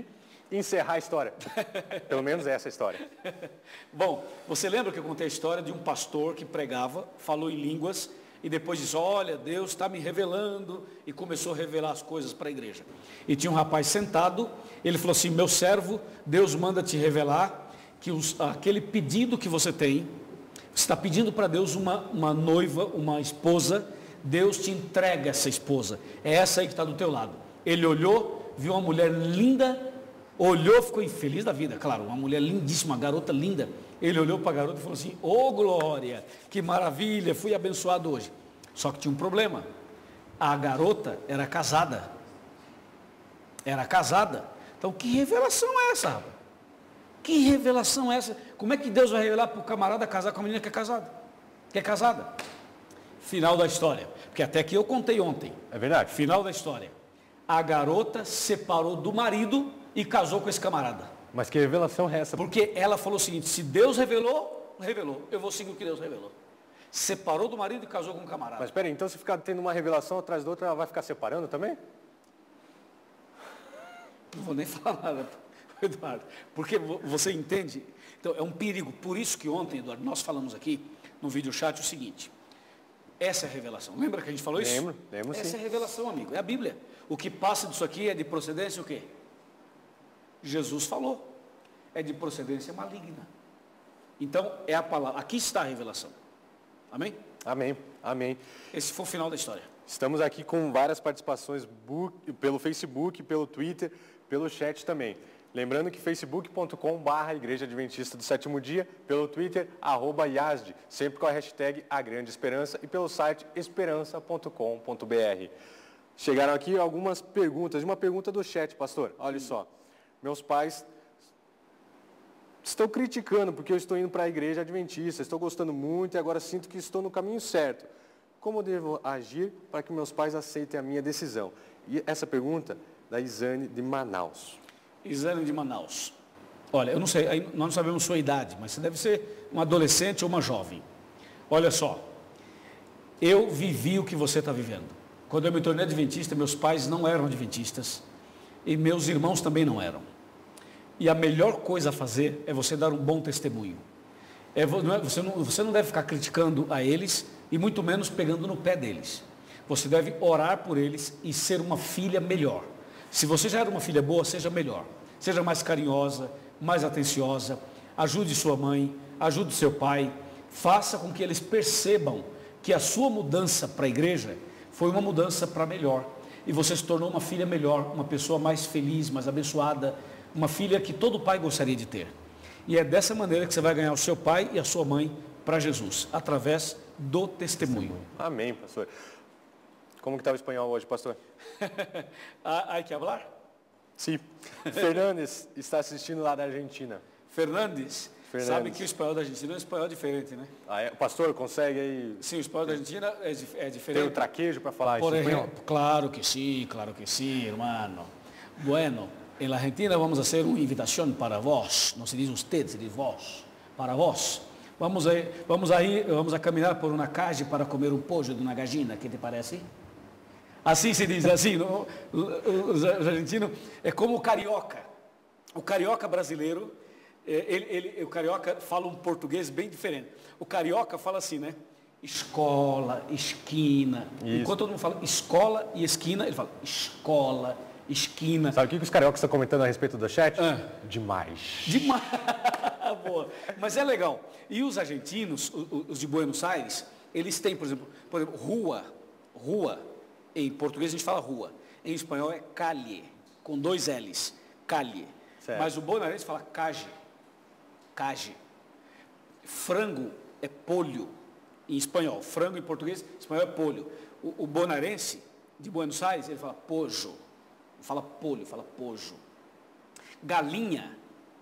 [SPEAKER 1] encerrar a história. Pelo menos essa história.
[SPEAKER 6] Bom, você lembra que eu contei a história de um pastor que pregava, falou em línguas e depois disse, olha, Deus está me revelando, e começou a revelar as coisas para a igreja. E tinha um rapaz sentado, ele falou assim, meu servo, Deus manda te revelar que aquele pedido que você tem, você está pedindo para Deus uma noiva, uma esposa, Deus te entrega essa esposa, é essa aí que está do teu lado. Ele olhou, viu uma mulher linda, olhou, ficou infeliz da vida, claro, uma mulher lindíssima, uma garota linda. Ele olhou para a garota e falou assim, ô glória, que maravilha, fui abençoado hoje. Só que tinha um problema, a garota era casada. Era casada. Então que revelação é essa, rapaz? Que revelação é essa? Como é que Deus vai revelar para o camarada casar com a menina que é casada? Que é casada? Final da história, porque até que eu contei ontem.
[SPEAKER 1] É verdade.
[SPEAKER 6] Final da história. A garota separou do marido e casou com esse camarada.
[SPEAKER 1] Mas que revelação é essa?
[SPEAKER 6] Porque ela falou o seguinte, se Deus revelou, eu vou seguir o que Deus revelou. Separou do marido e casou com um camarada.
[SPEAKER 1] Mas espera aí, então se ficar tendo uma revelação atrás da outra, ela vai ficar separando também?
[SPEAKER 6] Não vou nem falar nada, Eduardo, porque você entende? Então é um perigo. Por isso que ontem, Eduardo, nós falamos aqui no vídeo chat o seguinte, essa é a revelação. Lembra que a gente falou isso?
[SPEAKER 1] Lembro sim.
[SPEAKER 6] Essa é a revelação, amigo, é a Bíblia. O que passa disso aqui é de procedência o quê? Jesus falou, é de procedência maligna. Então, é a palavra, aqui está a revelação. Amém?
[SPEAKER 1] Amém, amém.
[SPEAKER 6] Esse foi o final da história.
[SPEAKER 1] Estamos aqui com várias participações pelo Facebook, pelo Twitter, pelo chat também. Lembrando que facebook.com/Igreja Adventista do Sétimo Dia, pelo Twitter, @IASD, sempre com a hashtag A Grande Esperança, e pelo site esperança.com.br. Chegaram aqui algumas perguntas, uma pergunta do chat, pastor, olha só. Meus pais estão criticando porque eu estou indo para a igreja adventista, estou gostando muito e agora sinto que estou no caminho certo. Como devo agir para que meus pais aceitem a minha decisão? E essa pergunta da Isane de Manaus.
[SPEAKER 6] Isane de Manaus. Olha, eu não sei, nós não sabemos sua idade, mas você deve ser um adolescente ou uma jovem. Olha só, eu vivi o que você está vivendo. Quando eu me tornei adventista, meus pais não eram adventistas e meus irmãos também não eram. E a melhor coisa a fazer é você dar um bom testemunho. Você não deve ficar criticando a eles e muito menos pegando no pé deles. Você deve orar por eles e ser uma filha melhor. Se você já era uma filha boa, seja melhor. Seja mais carinhosa, mais atenciosa. Ajude sua mãe, ajude seu pai. Faça com que eles percebam que a sua mudança para a igreja foi uma mudança para melhor. E você se tornou uma filha melhor, uma pessoa mais feliz, mais abençoada, uma filha que todo pai gostaria de ter. E é dessa maneira que você vai ganhar o seu pai e a sua mãe para Jesus, através do testemunho.
[SPEAKER 1] Amém, pastor. Como que está o espanhol hoje, pastor?
[SPEAKER 6] Hay que hablar?
[SPEAKER 1] Sim. Fernandes está assistindo lá da Argentina.
[SPEAKER 6] Fernandes, sabe que o espanhol da Argentina é um espanhol diferente, né?
[SPEAKER 1] Ah, é? O pastor consegue aí...
[SPEAKER 6] Sim, o espanhol da Argentina é diferente.
[SPEAKER 1] Tem o traquejo para falar
[SPEAKER 6] Por
[SPEAKER 1] isso?
[SPEAKER 6] ejemplo, claro que sí, hermano. Bueno, en la Argentina vamos a hacer una invitación para vos. No se dice usted, se dice vos. Para vos. Vamos a caminar por una calle para comer un pollo de una gallina. ¿Qué te parece? Assim se diz, assim, os argentinos, é como o carioca. O carioca brasileiro, o carioca fala um português bem diferente. O carioca fala assim, né? Escola, esquina. Isso. Enquanto todo mundo fala escola e esquina, ele fala escola, esquina.
[SPEAKER 1] Sabe o que os cariocas estão comentando a respeito do chat? Demais.
[SPEAKER 6] Demais. Boa. Mas é legal. E os argentinos, os de Buenos Aires, eles têm, por exemplo, rua. Em português a gente fala rua. Em espanhol é calle, com 2 L's. Calle. Certo. Mas o bonaerense fala calle. Calle. Frango é polho. Em espanhol. Frango em português, em espanhol é polho. O bonaerense de Buenos Aires, ele fala pojo. Não fala polho, fala pojo. Galinha.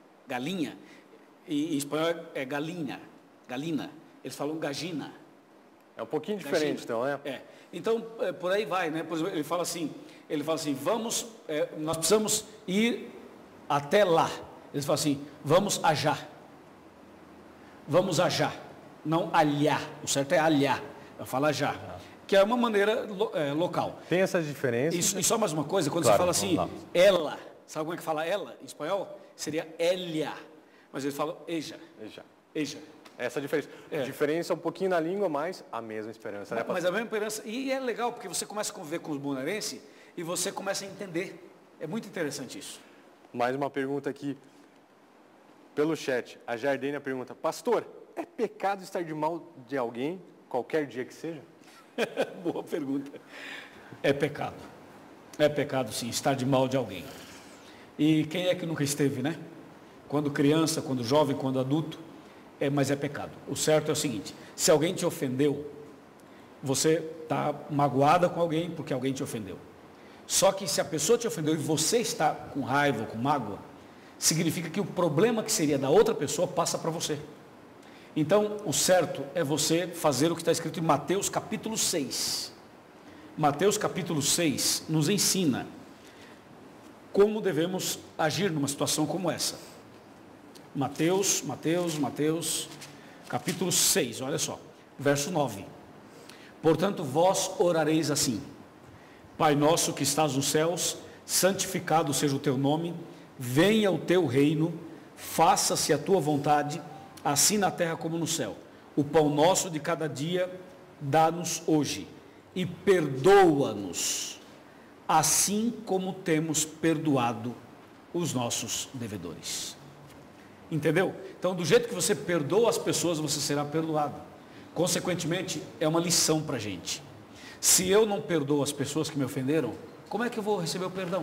[SPEAKER 6] Em espanhol é galinha. Galina. Eles falam gagina.
[SPEAKER 1] É um pouquinho diferente, então, né?
[SPEAKER 6] É. Então, por aí vai, né? Por exemplo, ele fala assim, nós precisamos ir até lá. Eles falam assim, vamos ajar. Vamos ajar. Não alhar. O certo é alhar. Eu falo ajar. Que é uma maneira local.
[SPEAKER 1] Tem essas diferenças.
[SPEAKER 6] E só mais uma coisa, quando
[SPEAKER 1] claro,
[SPEAKER 6] você fala assim, ela, Sabe como é que fala ela em espanhol? Seria Elia. Mas eles falam Eja. Eja.
[SPEAKER 1] Essa diferença. Diferença um pouquinho na língua, mas a mesma esperança, né, pastor?
[SPEAKER 6] Mas a mesma esperança. E é legal, porque você começa a conviver com os bonaerenses e você começa a entender. É muito interessante isso.
[SPEAKER 1] Mais uma pergunta aqui pelo chat. A Jardênia pergunta, pastor, é pecado estar de mal de alguém, qualquer dia que seja?
[SPEAKER 6] Boa pergunta. É pecado. É pecado, sim, estar de mal de alguém. E quem é que nunca esteve, né? Quando criança, quando jovem, quando adulto, mas é pecado. O certo é o seguinte, se alguém te ofendeu, você está magoada com alguém porque alguém te ofendeu. Só que se a pessoa te ofendeu e você está com raiva, com mágoa, significa que o problema que seria da outra pessoa passa para você. Então, o certo é você fazer o que está escrito em Mateus capítulo 6. Mateus capítulo 6 nos ensina como devemos agir numa situação como essa. Mateus, capítulo 6, olha só, verso 9. Portanto, vós orareis assim: Pai nosso que estás nos céus, santificado seja o teu nome, venha o teu reino, faça-se a tua vontade, assim na terra como no céu. O pão nosso de cada dia dá-nos hoje, e perdoa-nos, assim como temos perdoado os nossos devedores. Entendeu? Então, do jeito que você perdoa as pessoas, você será perdoado. Consequentemente, é uma lição para a gente. Se eu não perdoo as pessoas que me ofenderam, como é que eu vou receber o perdão?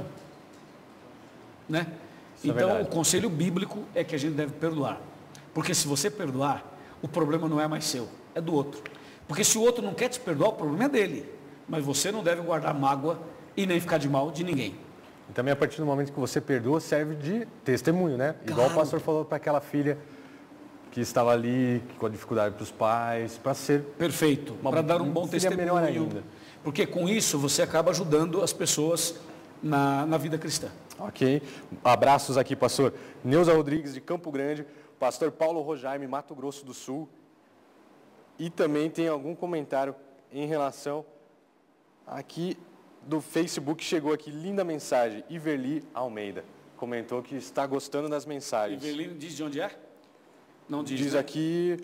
[SPEAKER 6] Né? Então, o conselho bíblico é que a gente deve perdoar. Porque se você perdoar, o problema não é mais seu, é do outro. Porque se o outro não quer te perdoar, o problema é dele. Mas você não deve guardar mágoa e nem ficar de mal de ninguém.
[SPEAKER 1] E também a partir do momento que você perdoa, serve de testemunho, né? Claro. Igual o pastor falou para aquela filha que estava ali com a dificuldade para os pais, para ser...
[SPEAKER 6] Perfeito, para dar um bom testemunho. Melhor ainda. Porque com isso você acaba ajudando as pessoas na vida cristã.
[SPEAKER 1] Ok. Abraços aqui, pastor Neuza Rodrigues de Campo Grande, pastor Paulo Rojaime, Mato Grosso do Sul. E também tem algum comentário em relação aqui do Facebook, chegou aqui, linda mensagem, Iverli Almeida, comentou que está gostando das mensagens.
[SPEAKER 6] Iverli diz de onde é? Não diz,
[SPEAKER 1] diz, né? Aqui,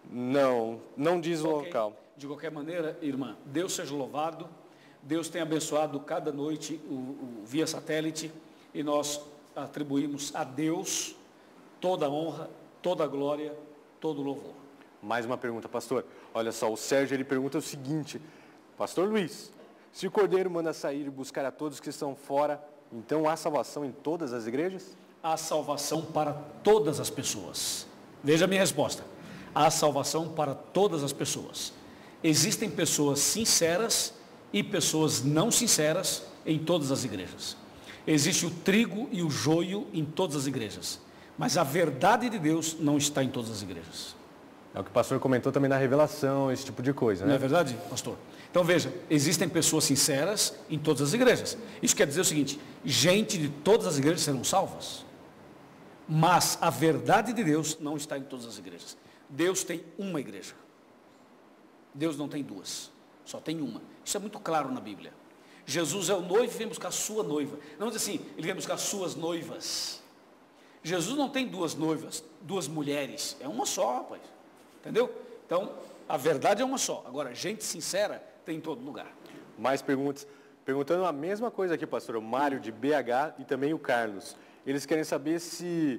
[SPEAKER 1] não diz o local.
[SPEAKER 6] De qualquer maneira, irmã, Deus seja louvado, Deus tem abençoado cada noite o via satélite, e nós atribuímos a Deus toda a honra, toda a glória, todo o louvor.
[SPEAKER 1] Mais uma pergunta, pastor. Olha só, o Sérgio ele pergunta o seguinte, pastor Luiz, se o Cordeiro manda sair e buscar a todos que estão fora, então há salvação em todas as igrejas?
[SPEAKER 6] Há salvação para todas as pessoas. Veja a minha resposta. Há salvação para todas as pessoas. Existem pessoas sinceras e pessoas não sinceras em todas as igrejas. Existe o trigo e o joio em todas as igrejas. Mas a verdade de Deus não está em todas as igrejas.
[SPEAKER 1] É o que o pastor comentou também na revelação, esse tipo de coisa, né?
[SPEAKER 6] Não é verdade, pastor? Então veja, existem pessoas sinceras em todas as igrejas. Isso quer dizer o seguinte, gente de todas as igrejas serão salvas. Mas a verdade de Deus não está em todas as igrejas. Deus tem uma igreja. Deus não tem duas, só tem uma. Isso é muito claro na Bíblia. Jesus é o noivo e vem buscar a sua noiva. Não diz assim, ele vem buscar suas noivas. Jesus não tem duas noivas, duas mulheres, é uma só, rapaz. Entendeu? Então, a verdade é uma só. Agora, gente sincera tem em todo lugar.
[SPEAKER 1] Mais perguntas. Perguntando a mesma coisa aqui, pastor, o Mário de BH e também o Carlos. Eles querem saber se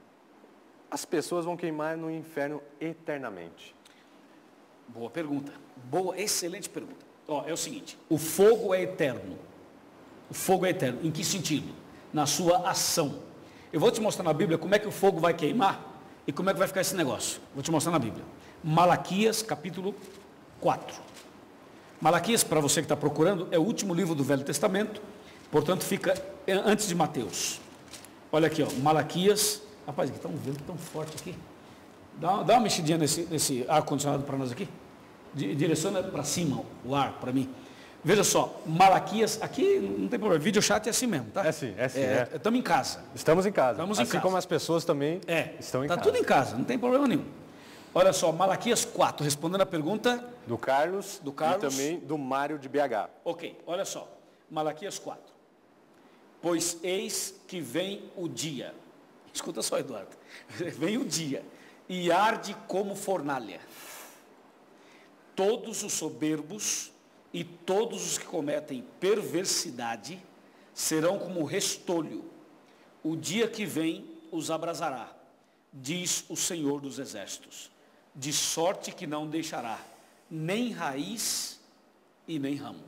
[SPEAKER 1] as pessoas vão queimar no inferno eternamente.
[SPEAKER 6] Boa pergunta. Boa, excelente pergunta. É o seguinte, o fogo é eterno. O fogo é eterno. Em que sentido? Na sua ação. Eu vou te mostrar na Bíblia como é que o fogo vai queimar e como é que vai ficar esse negócio. Vou te mostrar na Bíblia. Malaquias, capítulo 4. Malaquias, para você que está procurando, é o último livro do Velho Testamento, portanto fica antes de Mateus. Olha aqui, Malaquias. Rapaz, aqui está um vento tão forte aqui. Dá uma mexidinha nesse ar-condicionado para nós aqui. Direciona para cima o ar, para mim. Veja só, Malaquias, aqui não tem problema, vídeo chat é assim mesmo, tá?
[SPEAKER 1] É sim.
[SPEAKER 6] Estamos em casa.
[SPEAKER 1] Estamos em casa.
[SPEAKER 6] Estamos em
[SPEAKER 1] assim
[SPEAKER 6] casa.
[SPEAKER 1] Como as pessoas também estão em casa.
[SPEAKER 6] Está tudo em casa, não tem problema nenhum. Olha só, Malaquias 4, respondendo a pergunta...
[SPEAKER 1] Do Carlos e também do Mário de BH.
[SPEAKER 6] Ok, olha só, Malaquias 4. Pois eis que vem o dia. Escuta só, Eduardo. Vem o dia e arde como fornalha. Todos os soberbos e todos os que cometem perversidade serão como restolho. O dia que vem os abrasará, diz o Senhor dos Exércitos, de sorte que não deixará nem raiz e nem ramo.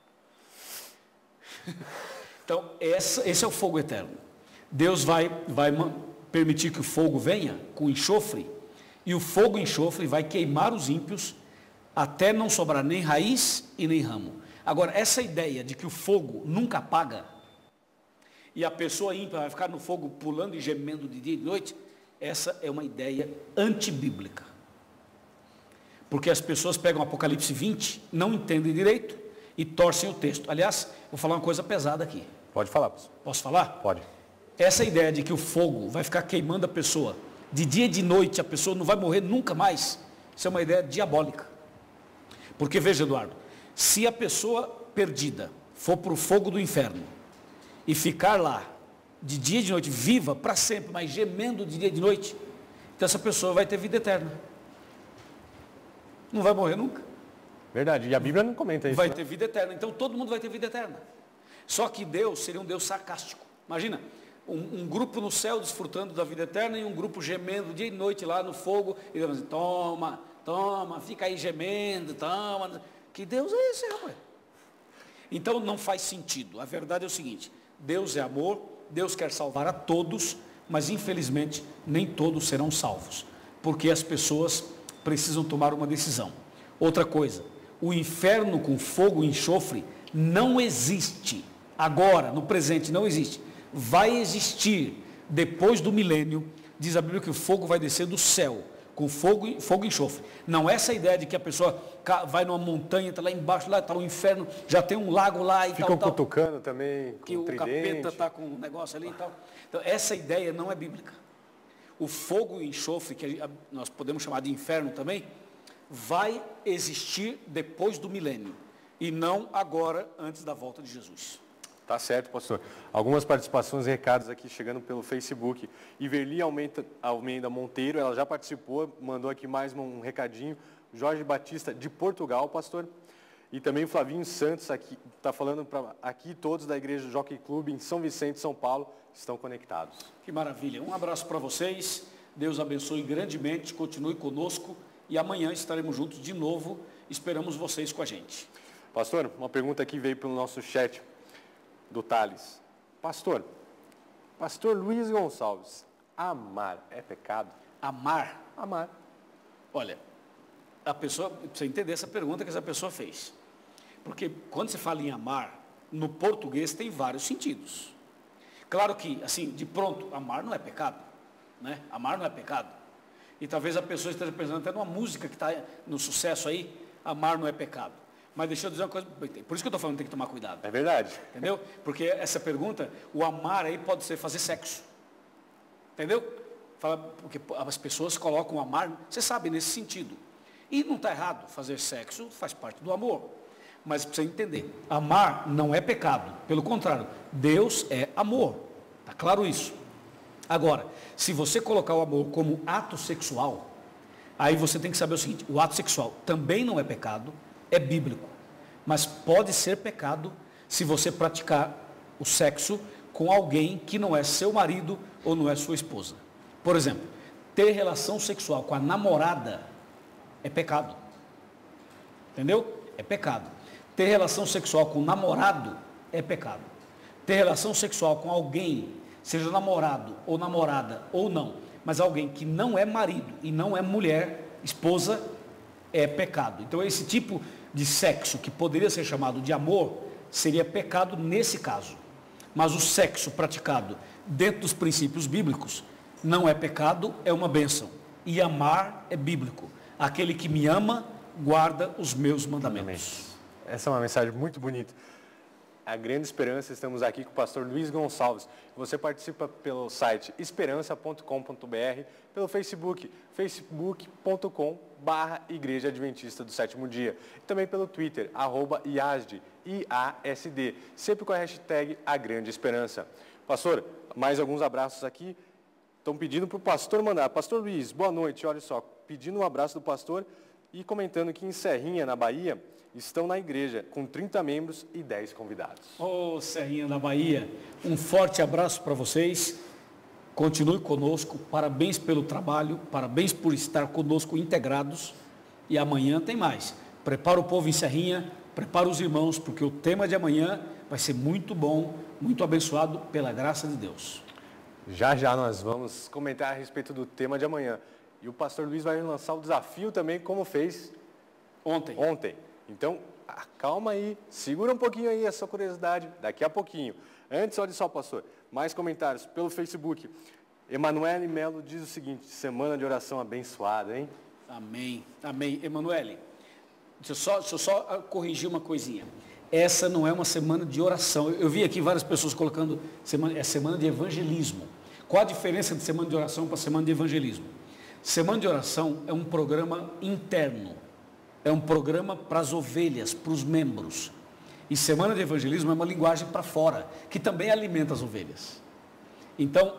[SPEAKER 6] Então, esse é o fogo eterno. Deus vai permitir que o fogo venha com enxofre, e o fogo e enxofre vai queimar os ímpios até não sobrar nem raiz e nem ramo. Agora, essa ideia de que o fogo nunca apaga, e a pessoa ímpia vai ficar no fogo pulando e gemendo de dia e de noite, essa é uma ideia antibíblica. Porque as pessoas pegam Apocalipse 20, não entendem direito e torcem o texto. Aliás, vou falar uma coisa pesada aqui.
[SPEAKER 1] Pode falar, pastor.
[SPEAKER 6] Posso falar?
[SPEAKER 1] Pode.
[SPEAKER 6] Essa ideia de que o fogo vai ficar queimando a pessoa, de dia e de noite, a pessoa não vai morrer nunca mais, isso é uma ideia diabólica. Porque, veja, Eduardo, se a pessoa perdida for para o fogo do inferno e ficar lá de dia e de noite, viva para sempre, mas gemendo de dia e de noite, então essa pessoa vai ter vida eterna. Não vai morrer nunca.
[SPEAKER 1] Verdade, e a Bíblia não comenta isso.
[SPEAKER 6] Vai
[SPEAKER 1] né?
[SPEAKER 6] ter vida eterna, então todo mundo vai ter vida eterna. Só que Deus seria um Deus sarcástico. Imagina, um grupo no céu desfrutando da vida eterna e um grupo gemendo dia e noite lá no fogo, e Deus assim, toma, fica aí gemendo, toma. Que Deus é esse, rapaz? Então não faz sentido. A verdade é o seguinte, Deus é amor, Deus quer salvar a todos, mas infelizmente nem todos serão salvos, porque as pessoas precisam tomar uma decisão. Outra coisa, o inferno com fogo e enxofre não existe. Agora, no presente, não existe. Vai existir depois do milênio. Diz a Bíblia que o fogo vai descer do céu, com fogo e enxofre. Não é essa ideia de que a pessoa vai numa montanha, está lá embaixo, lá está o inferno, já tem um lago lá e
[SPEAKER 1] Ficam
[SPEAKER 6] tal.
[SPEAKER 1] cutucando também,
[SPEAKER 6] Que o capeta está com um negócio ali e tal. Então, essa ideia não é bíblica. O fogo e enxofre, que nós podemos chamar de inferno também, vai existir depois do milênio. E não agora, antes da volta de Jesus.
[SPEAKER 1] Tá certo, pastor. Algumas participações e recados aqui chegando pelo Facebook. Iverli Almeida Monteiro, ela já participou, mandou aqui mais um recadinho. Jorge Batista de Portugal, pastor. E também Flavinho Santos aqui, está falando para aqui todos da Igreja Jockey Club em São Vicente, São Paulo, estão conectados.
[SPEAKER 6] Que maravilha. Um abraço para vocês. Deus abençoe grandemente, continue conosco e amanhã estaremos juntos de novo. Esperamos vocês com a gente.
[SPEAKER 1] Pastor, uma pergunta aqui veio pelo nosso chat do Thales. Pastor Luiz Gonçalves, amar é pecado?
[SPEAKER 6] Amar?
[SPEAKER 1] Amar.
[SPEAKER 6] Olha, a pessoa precisa entender essa pergunta que essa pessoa fez. Porque quando você fala em amar, no português tem vários sentidos. Claro que, assim, de pronto, amar não é pecado. Né? Amar não é pecado. E talvez a pessoa esteja pensando até numa música que está no sucesso aí, amar não é pecado. Mas deixa eu dizer uma coisa, por isso que eu estou falando que tem que tomar cuidado.
[SPEAKER 1] É verdade.
[SPEAKER 6] Entendeu? Porque essa pergunta, o amar aí pode ser fazer sexo. Entendeu? Porque as pessoas colocam o amar, você sabe, nesse sentido. E não está errado, fazer sexo faz parte do amor. Mas precisa entender, amar não é pecado. Pelo contrário, Deus é amor. Está claro isso? Agora, se você colocar o amor como ato sexual, aí você tem que saber o seguinte, o ato sexual também não é pecado, é bíblico, mas pode ser pecado se você praticar o sexo com alguém que não é seu marido ou não é sua esposa. Por exemplo, ter relação sexual com a namorada é pecado. Entendeu? É pecado. Ter relação sexual com o namorado é pecado. Ter relação sexual com alguém, seja namorado ou namorada ou não, mas alguém que não é marido e não é mulher, esposa, é pecado. Então esse tipo de sexo que poderia ser chamado de amor, seria pecado nesse caso. Mas o sexo praticado dentro dos princípios bíblicos não é pecado, é uma bênção. E amar é bíblico. Aquele que me ama, guarda os meus mandamentos.
[SPEAKER 1] Essa é uma mensagem muito bonita. A Grande Esperança, estamos aqui com o pastor Luiz Gonçalves. Você participa pelo site esperança.com.br, pelo Facebook, facebook.com/Igreja Adventista do Sétimo Dia. E também pelo Twitter, @IASD, IASD, sempre com a hashtag A Grande Esperança. Pastor, mais alguns abraços aqui. Estão pedindo para o pastor mandar. Pastor Luiz, boa noite. Olha só, pedindo um abraço do pastor e comentando que em Serrinha, na Bahia, estão na igreja com 30 membros e 10 convidados.
[SPEAKER 6] Ô, Serrinha da Bahia, um forte abraço para vocês. Continue conosco. Parabéns pelo trabalho, parabéns por estar conosco integrados. E amanhã tem mais. Prepara o povo em Serrinha, prepara os irmãos, porque o tema de amanhã vai ser muito bom, muito abençoado pela graça de Deus.
[SPEAKER 1] Já já nós vamos comentar a respeito do tema de amanhã. E o pastor Luiz vai lançar o desafio também, como fez ontem. Então, calma aí, segura um pouquinho aí a sua curiosidade, daqui a pouquinho. Antes, olha só, pastor, mais comentários pelo Facebook. Emanuele Melo diz o seguinte: semana de oração abençoada, hein?
[SPEAKER 6] Amém, amém. Emanuele, deixa eu só corrigir uma coisinha. Essa não é uma semana de oração. Eu vi aqui várias pessoas colocando, é semana de evangelismo. Qual a diferença de semana de oração para semana de evangelismo? Semana de oração é um programa interno. É um programa para as ovelhas, para os membros. E semana de evangelismo é uma linguagem para fora, que também alimenta as ovelhas. Então,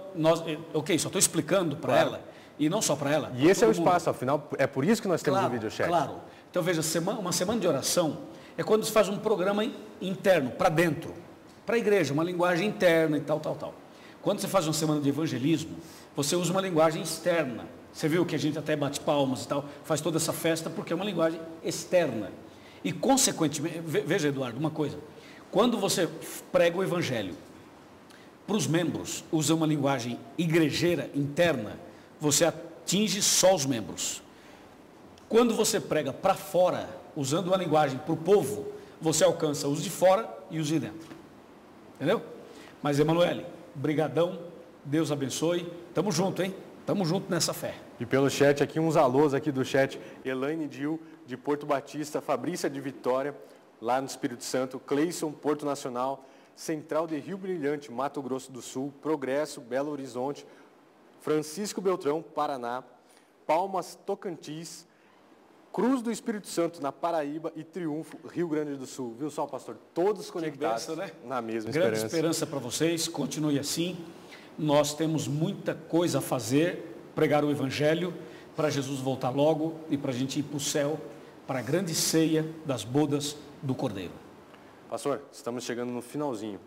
[SPEAKER 6] só estou explicando para ela, e não só para ela.
[SPEAKER 1] E esse é o espaço, afinal, é por isso que nós temos o videochat.
[SPEAKER 6] Claro. Então, veja, uma semana de oração é quando se faz um programa interno, para dentro, para a igreja, uma linguagem interna e tal. Quando você faz uma semana de evangelismo, você usa uma linguagem externa. Você viu que a gente até bate palmas e tal, faz toda essa festa porque é uma linguagem externa. E, consequentemente, veja, Eduardo, uma coisa. Quando você prega o evangelho para os membros, usa uma linguagem igrejeira, interna, você atinge só os membros. Quando você prega para fora, usando uma linguagem para o povo, você alcança os de fora e os de dentro. Entendeu? Mas, Emanuele, brigadão, Deus abençoe. Tamo junto, hein? Tamo junto nessa fé.
[SPEAKER 1] E pelo chat aqui, uns alôs aqui do chat. Elaine Dil, de Porto Batista, Fabrícia de Vitória, lá no Espírito Santo, Cleison, Porto Nacional, Central de Rio Brilhante, Mato Grosso do Sul, Progresso, Belo Horizonte, Francisco Beltrão, Paraná, Palmas, Tocantins, Cruz do Espírito Santo, na Paraíba, e Triunfo, Rio Grande do Sul. Viu só, pastor? Todos conectados,
[SPEAKER 6] benção, né?
[SPEAKER 1] Na mesma
[SPEAKER 6] Grande
[SPEAKER 1] esperança.
[SPEAKER 6] esperança para vocês, continue assim. Nós temos muita coisa a fazer, pregar o Evangelho, para Jesus voltar logo e para a gente ir para o céu, para a grande ceia das bodas do Cordeiro.
[SPEAKER 1] Pastor, estamos chegando no finalzinho,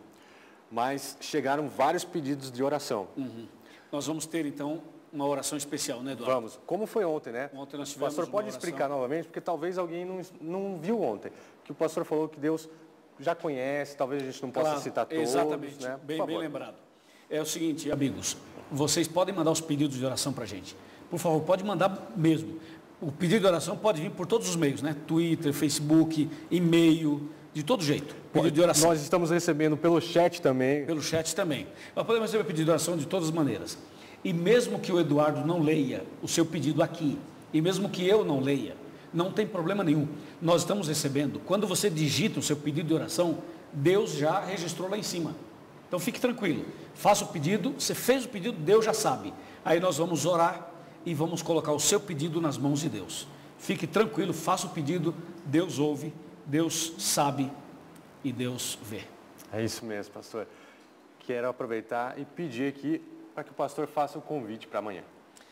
[SPEAKER 1] mas chegaram vários pedidos de oração.
[SPEAKER 6] Nós vamos ter, então, uma oração especial, né, Eduardo?
[SPEAKER 1] Vamos. Como foi ontem, né?
[SPEAKER 6] Ontem nós
[SPEAKER 1] O
[SPEAKER 6] tivemos
[SPEAKER 1] pastor pode
[SPEAKER 6] uma oração.
[SPEAKER 1] explicar novamente, porque talvez alguém não viu ontem. Que o pastor falou que Deus já conhece, talvez a gente não possa citar todos.
[SPEAKER 6] Exatamente,
[SPEAKER 1] né?
[SPEAKER 6] bem lembrado. É o seguinte, amigos, vocês podem mandar os pedidos de oração para a gente. Por favor, pode mandar mesmo. O pedido de oração pode vir por todos os meios, né? Twitter, Facebook, e-mail, de todo jeito. Pedido de oração.
[SPEAKER 1] Nós estamos recebendo pelo chat também.
[SPEAKER 6] Pelo chat também. Nós podemos receber pedido de oração de todas as maneiras. E mesmo que o Eduardo não leia o seu pedido aqui, e mesmo que eu não leia, não tem problema nenhum. Nós estamos recebendo. Quando você digita o seu pedido de oração, Deus já registrou lá em cima. Então fique tranquilo. Faça o pedido, você fez o pedido, Deus já sabe. Aí nós vamos orar e vamos colocar o seu pedido nas mãos de Deus. Fique tranquilo, faça o pedido, Deus ouve, Deus sabe e Deus vê.
[SPEAKER 1] É isso mesmo, pastor. Quero aproveitar e pedir aqui para que o pastor faça o convite para amanhã.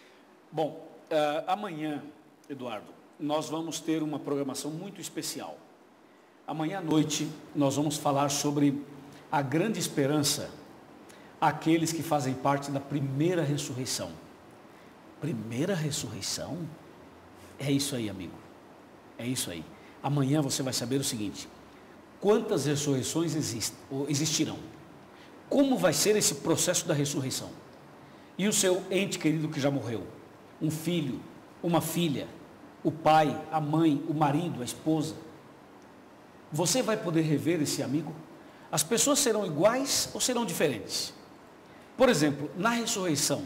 [SPEAKER 6] Bom, amanhã, Eduardo, nós vamos ter uma programação muito especial. Amanhã à noite nós vamos falar sobre a grande esperança àqueles que fazem parte da primeira ressurreição. Primeira ressurreição? É isso aí, amigo. É isso aí. Amanhã você vai saber o seguinte: quantas ressurreições existirão? Como vai ser esse processo da ressurreição? E o seu ente querido que já morreu? Um filho, uma filha, o pai, a mãe, o marido, a esposa. Você vai poder rever esse amigo? As pessoas serão iguais ou serão diferentes? Por exemplo, na ressurreição,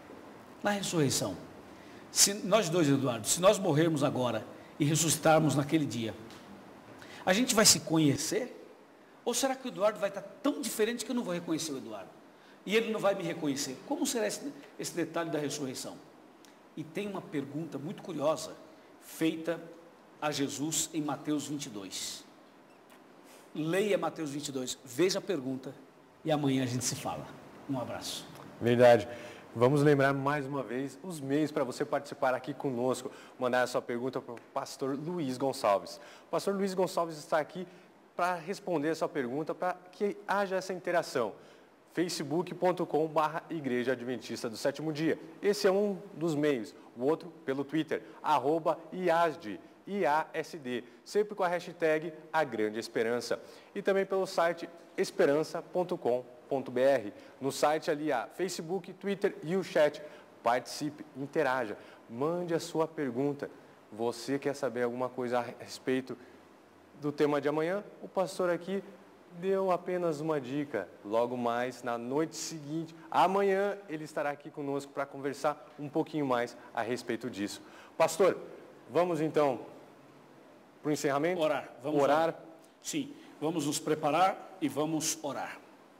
[SPEAKER 6] se nós dois, Eduardo, se nós morrermos agora e ressuscitarmos naquele dia, a gente vai se conhecer? Ou será que o Eduardo vai estar tão diferente que eu não vou reconhecer o Eduardo? E ele não vai me reconhecer? Como será esse detalhe da ressurreição? E tem uma pergunta muito curiosa feita a Jesus em Mateus 22. leia Mateus 22, veja a pergunta e amanhã a gente se fala. Um abraço.
[SPEAKER 1] Verdade. Vamos lembrar mais uma vez os meios para você participar aqui conosco, mandar a sua pergunta para o pastor Luiz Gonçalves. O pastor Luiz Gonçalves está aqui para responder a sua pergunta, para que haja essa interação. facebook.com/Igreja Adventista do Sétimo Dia. Esse é um dos meios. O outro pelo Twitter, @IASD, IASD, sempre com a hashtag A Grande Esperança. E também pelo site esperança.com.br. No site ali há Facebook, Twitter e o chat. Participe, interaja, mande a sua pergunta. Você quer saber alguma coisa a respeito do tema de amanhã? O pastor aqui deu apenas uma dica. Logo mais, na noite seguinte, amanhã, ele estará aqui conosco para conversar um pouquinho mais a respeito disso. Pastor, vamos então para o encerramento?
[SPEAKER 6] Vamos orar. Sim, vamos nos preparar e vamos orar.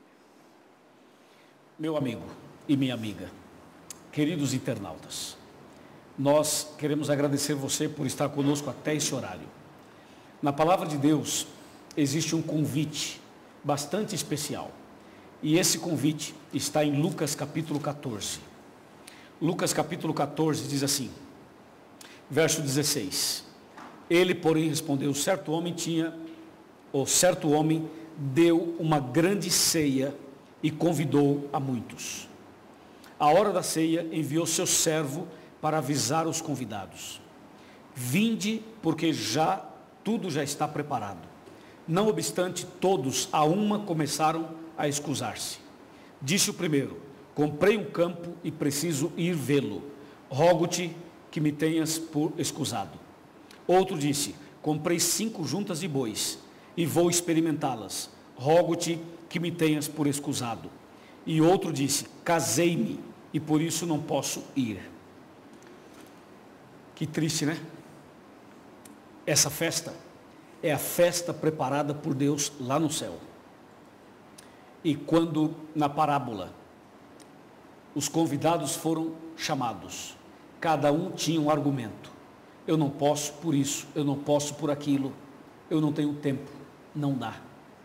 [SPEAKER 6] Meu amigo e minha amiga, queridos internautas, nós queremos agradecer você por estar conosco até esse horário. Na palavra de Deus existe um convite bastante especial. E esse convite está em Lucas capítulo 14. Lucas capítulo 14 diz assim, verso 16. Ele, porém, respondeu, certo homem deu uma grande ceia e convidou a muitos. À hora da ceia, enviou seu servo para avisar os convidados. Vinde, porque tudo já está preparado. Não obstante, todos a uma começaram a escusar-se. Disse o primeiro, comprei um campo e preciso ir vê-lo. Rogo-te que me tenhas por escusado. Outro disse, comprei 5 juntas de bois e vou experimentá-las. Rogo-te que me tenhas por escusado. E outro disse, casei-me e por isso não posso ir. Que triste, né? Essa festa é a festa preparada por Deus lá no céu. E quando, na parábola, os convidados foram chamados, cada um tinha um argumento. Eu não posso por isso, eu não posso por aquilo, eu não tenho tempo, não dá.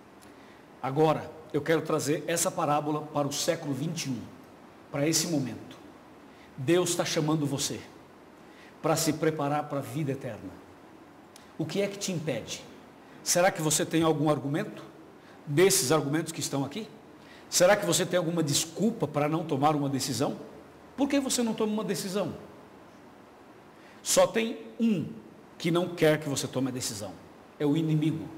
[SPEAKER 6] Agora, eu quero trazer essa parábola para o século 21, para esse momento. Deus está chamando você para se preparar para a vida eterna. O que é que te impede? Será que você tem algum argumento? Desses argumentos que estão aqui? Será que você tem alguma desculpa para não tomar uma decisão? Por que você não toma uma decisão? Só tem um que não quer que você tome a decisão. É o inimigo.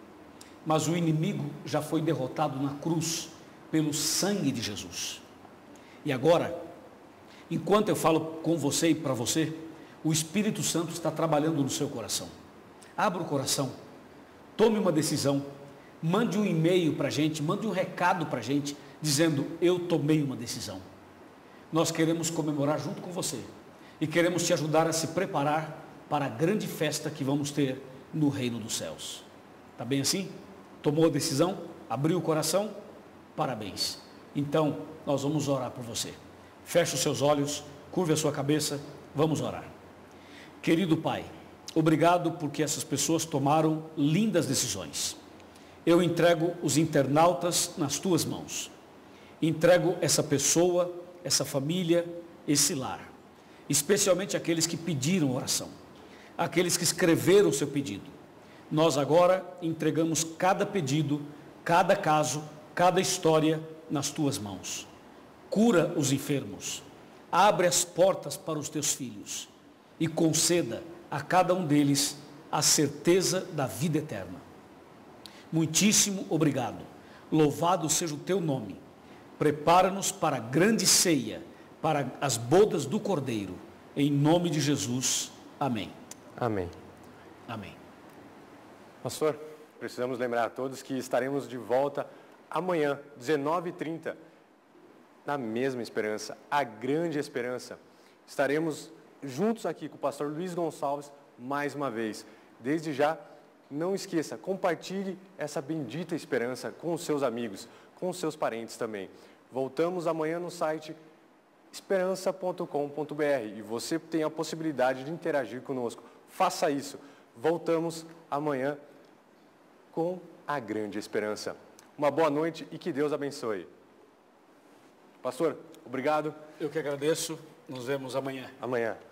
[SPEAKER 6] Mas o inimigo já foi derrotado na cruz pelo sangue de Jesus. E agora, enquanto eu falo com você e para você, o Espírito Santo está trabalhando no seu coração. Abra o coração, tome uma decisão, mande um e-mail para a gente, mande um recado para a gente, dizendo, eu tomei uma decisão. Nós queremos comemorar junto com você e queremos te ajudar a se preparar para a grande festa que vamos ter no reino dos céus. Está bem assim? Tomou a decisão? Abriu o coração? Parabéns. Então, nós vamos orar por você. Feche os seus olhos, curve a sua cabeça, vamos orar. Querido Pai, obrigado porque essas pessoas tomaram lindas decisões. Eu entrego os internautas nas tuas mãos. Entrego essa pessoa, essa família, esse lar. Especialmente aqueles que pediram oração. Aqueles que escreveram o seu pedido. Nós agora entregamos cada pedido, cada caso, cada história nas tuas mãos. Cura os enfermos. Abre as portas para os teus filhos. E conceda a cada um deles a certeza da vida eterna. Muitíssimo obrigado. Louvado seja o teu nome. Prepara-nos para a grande ceia, para as bodas do Cordeiro. Em nome de Jesus. Amém.
[SPEAKER 1] Amém.
[SPEAKER 6] Amém.
[SPEAKER 1] Pastor, precisamos lembrar a todos que estaremos de volta amanhã, 19h30, na mesma esperança, a grande esperança. Estaremos juntos aqui com o pastor Luiz Gonçalves mais uma vez. Desde já, não esqueça, compartilhe essa bendita esperança com os seus amigos, com os seus parentes também. Voltamos amanhã no site esperança.com.br e você tem a possibilidade de interagir conosco. Faça isso. Voltamos amanhã com A Grande Esperança. Uma boa noite e que Deus abençoe. Pastor, obrigado.
[SPEAKER 6] Eu que agradeço. Nos vemos amanhã.
[SPEAKER 1] Amanhã.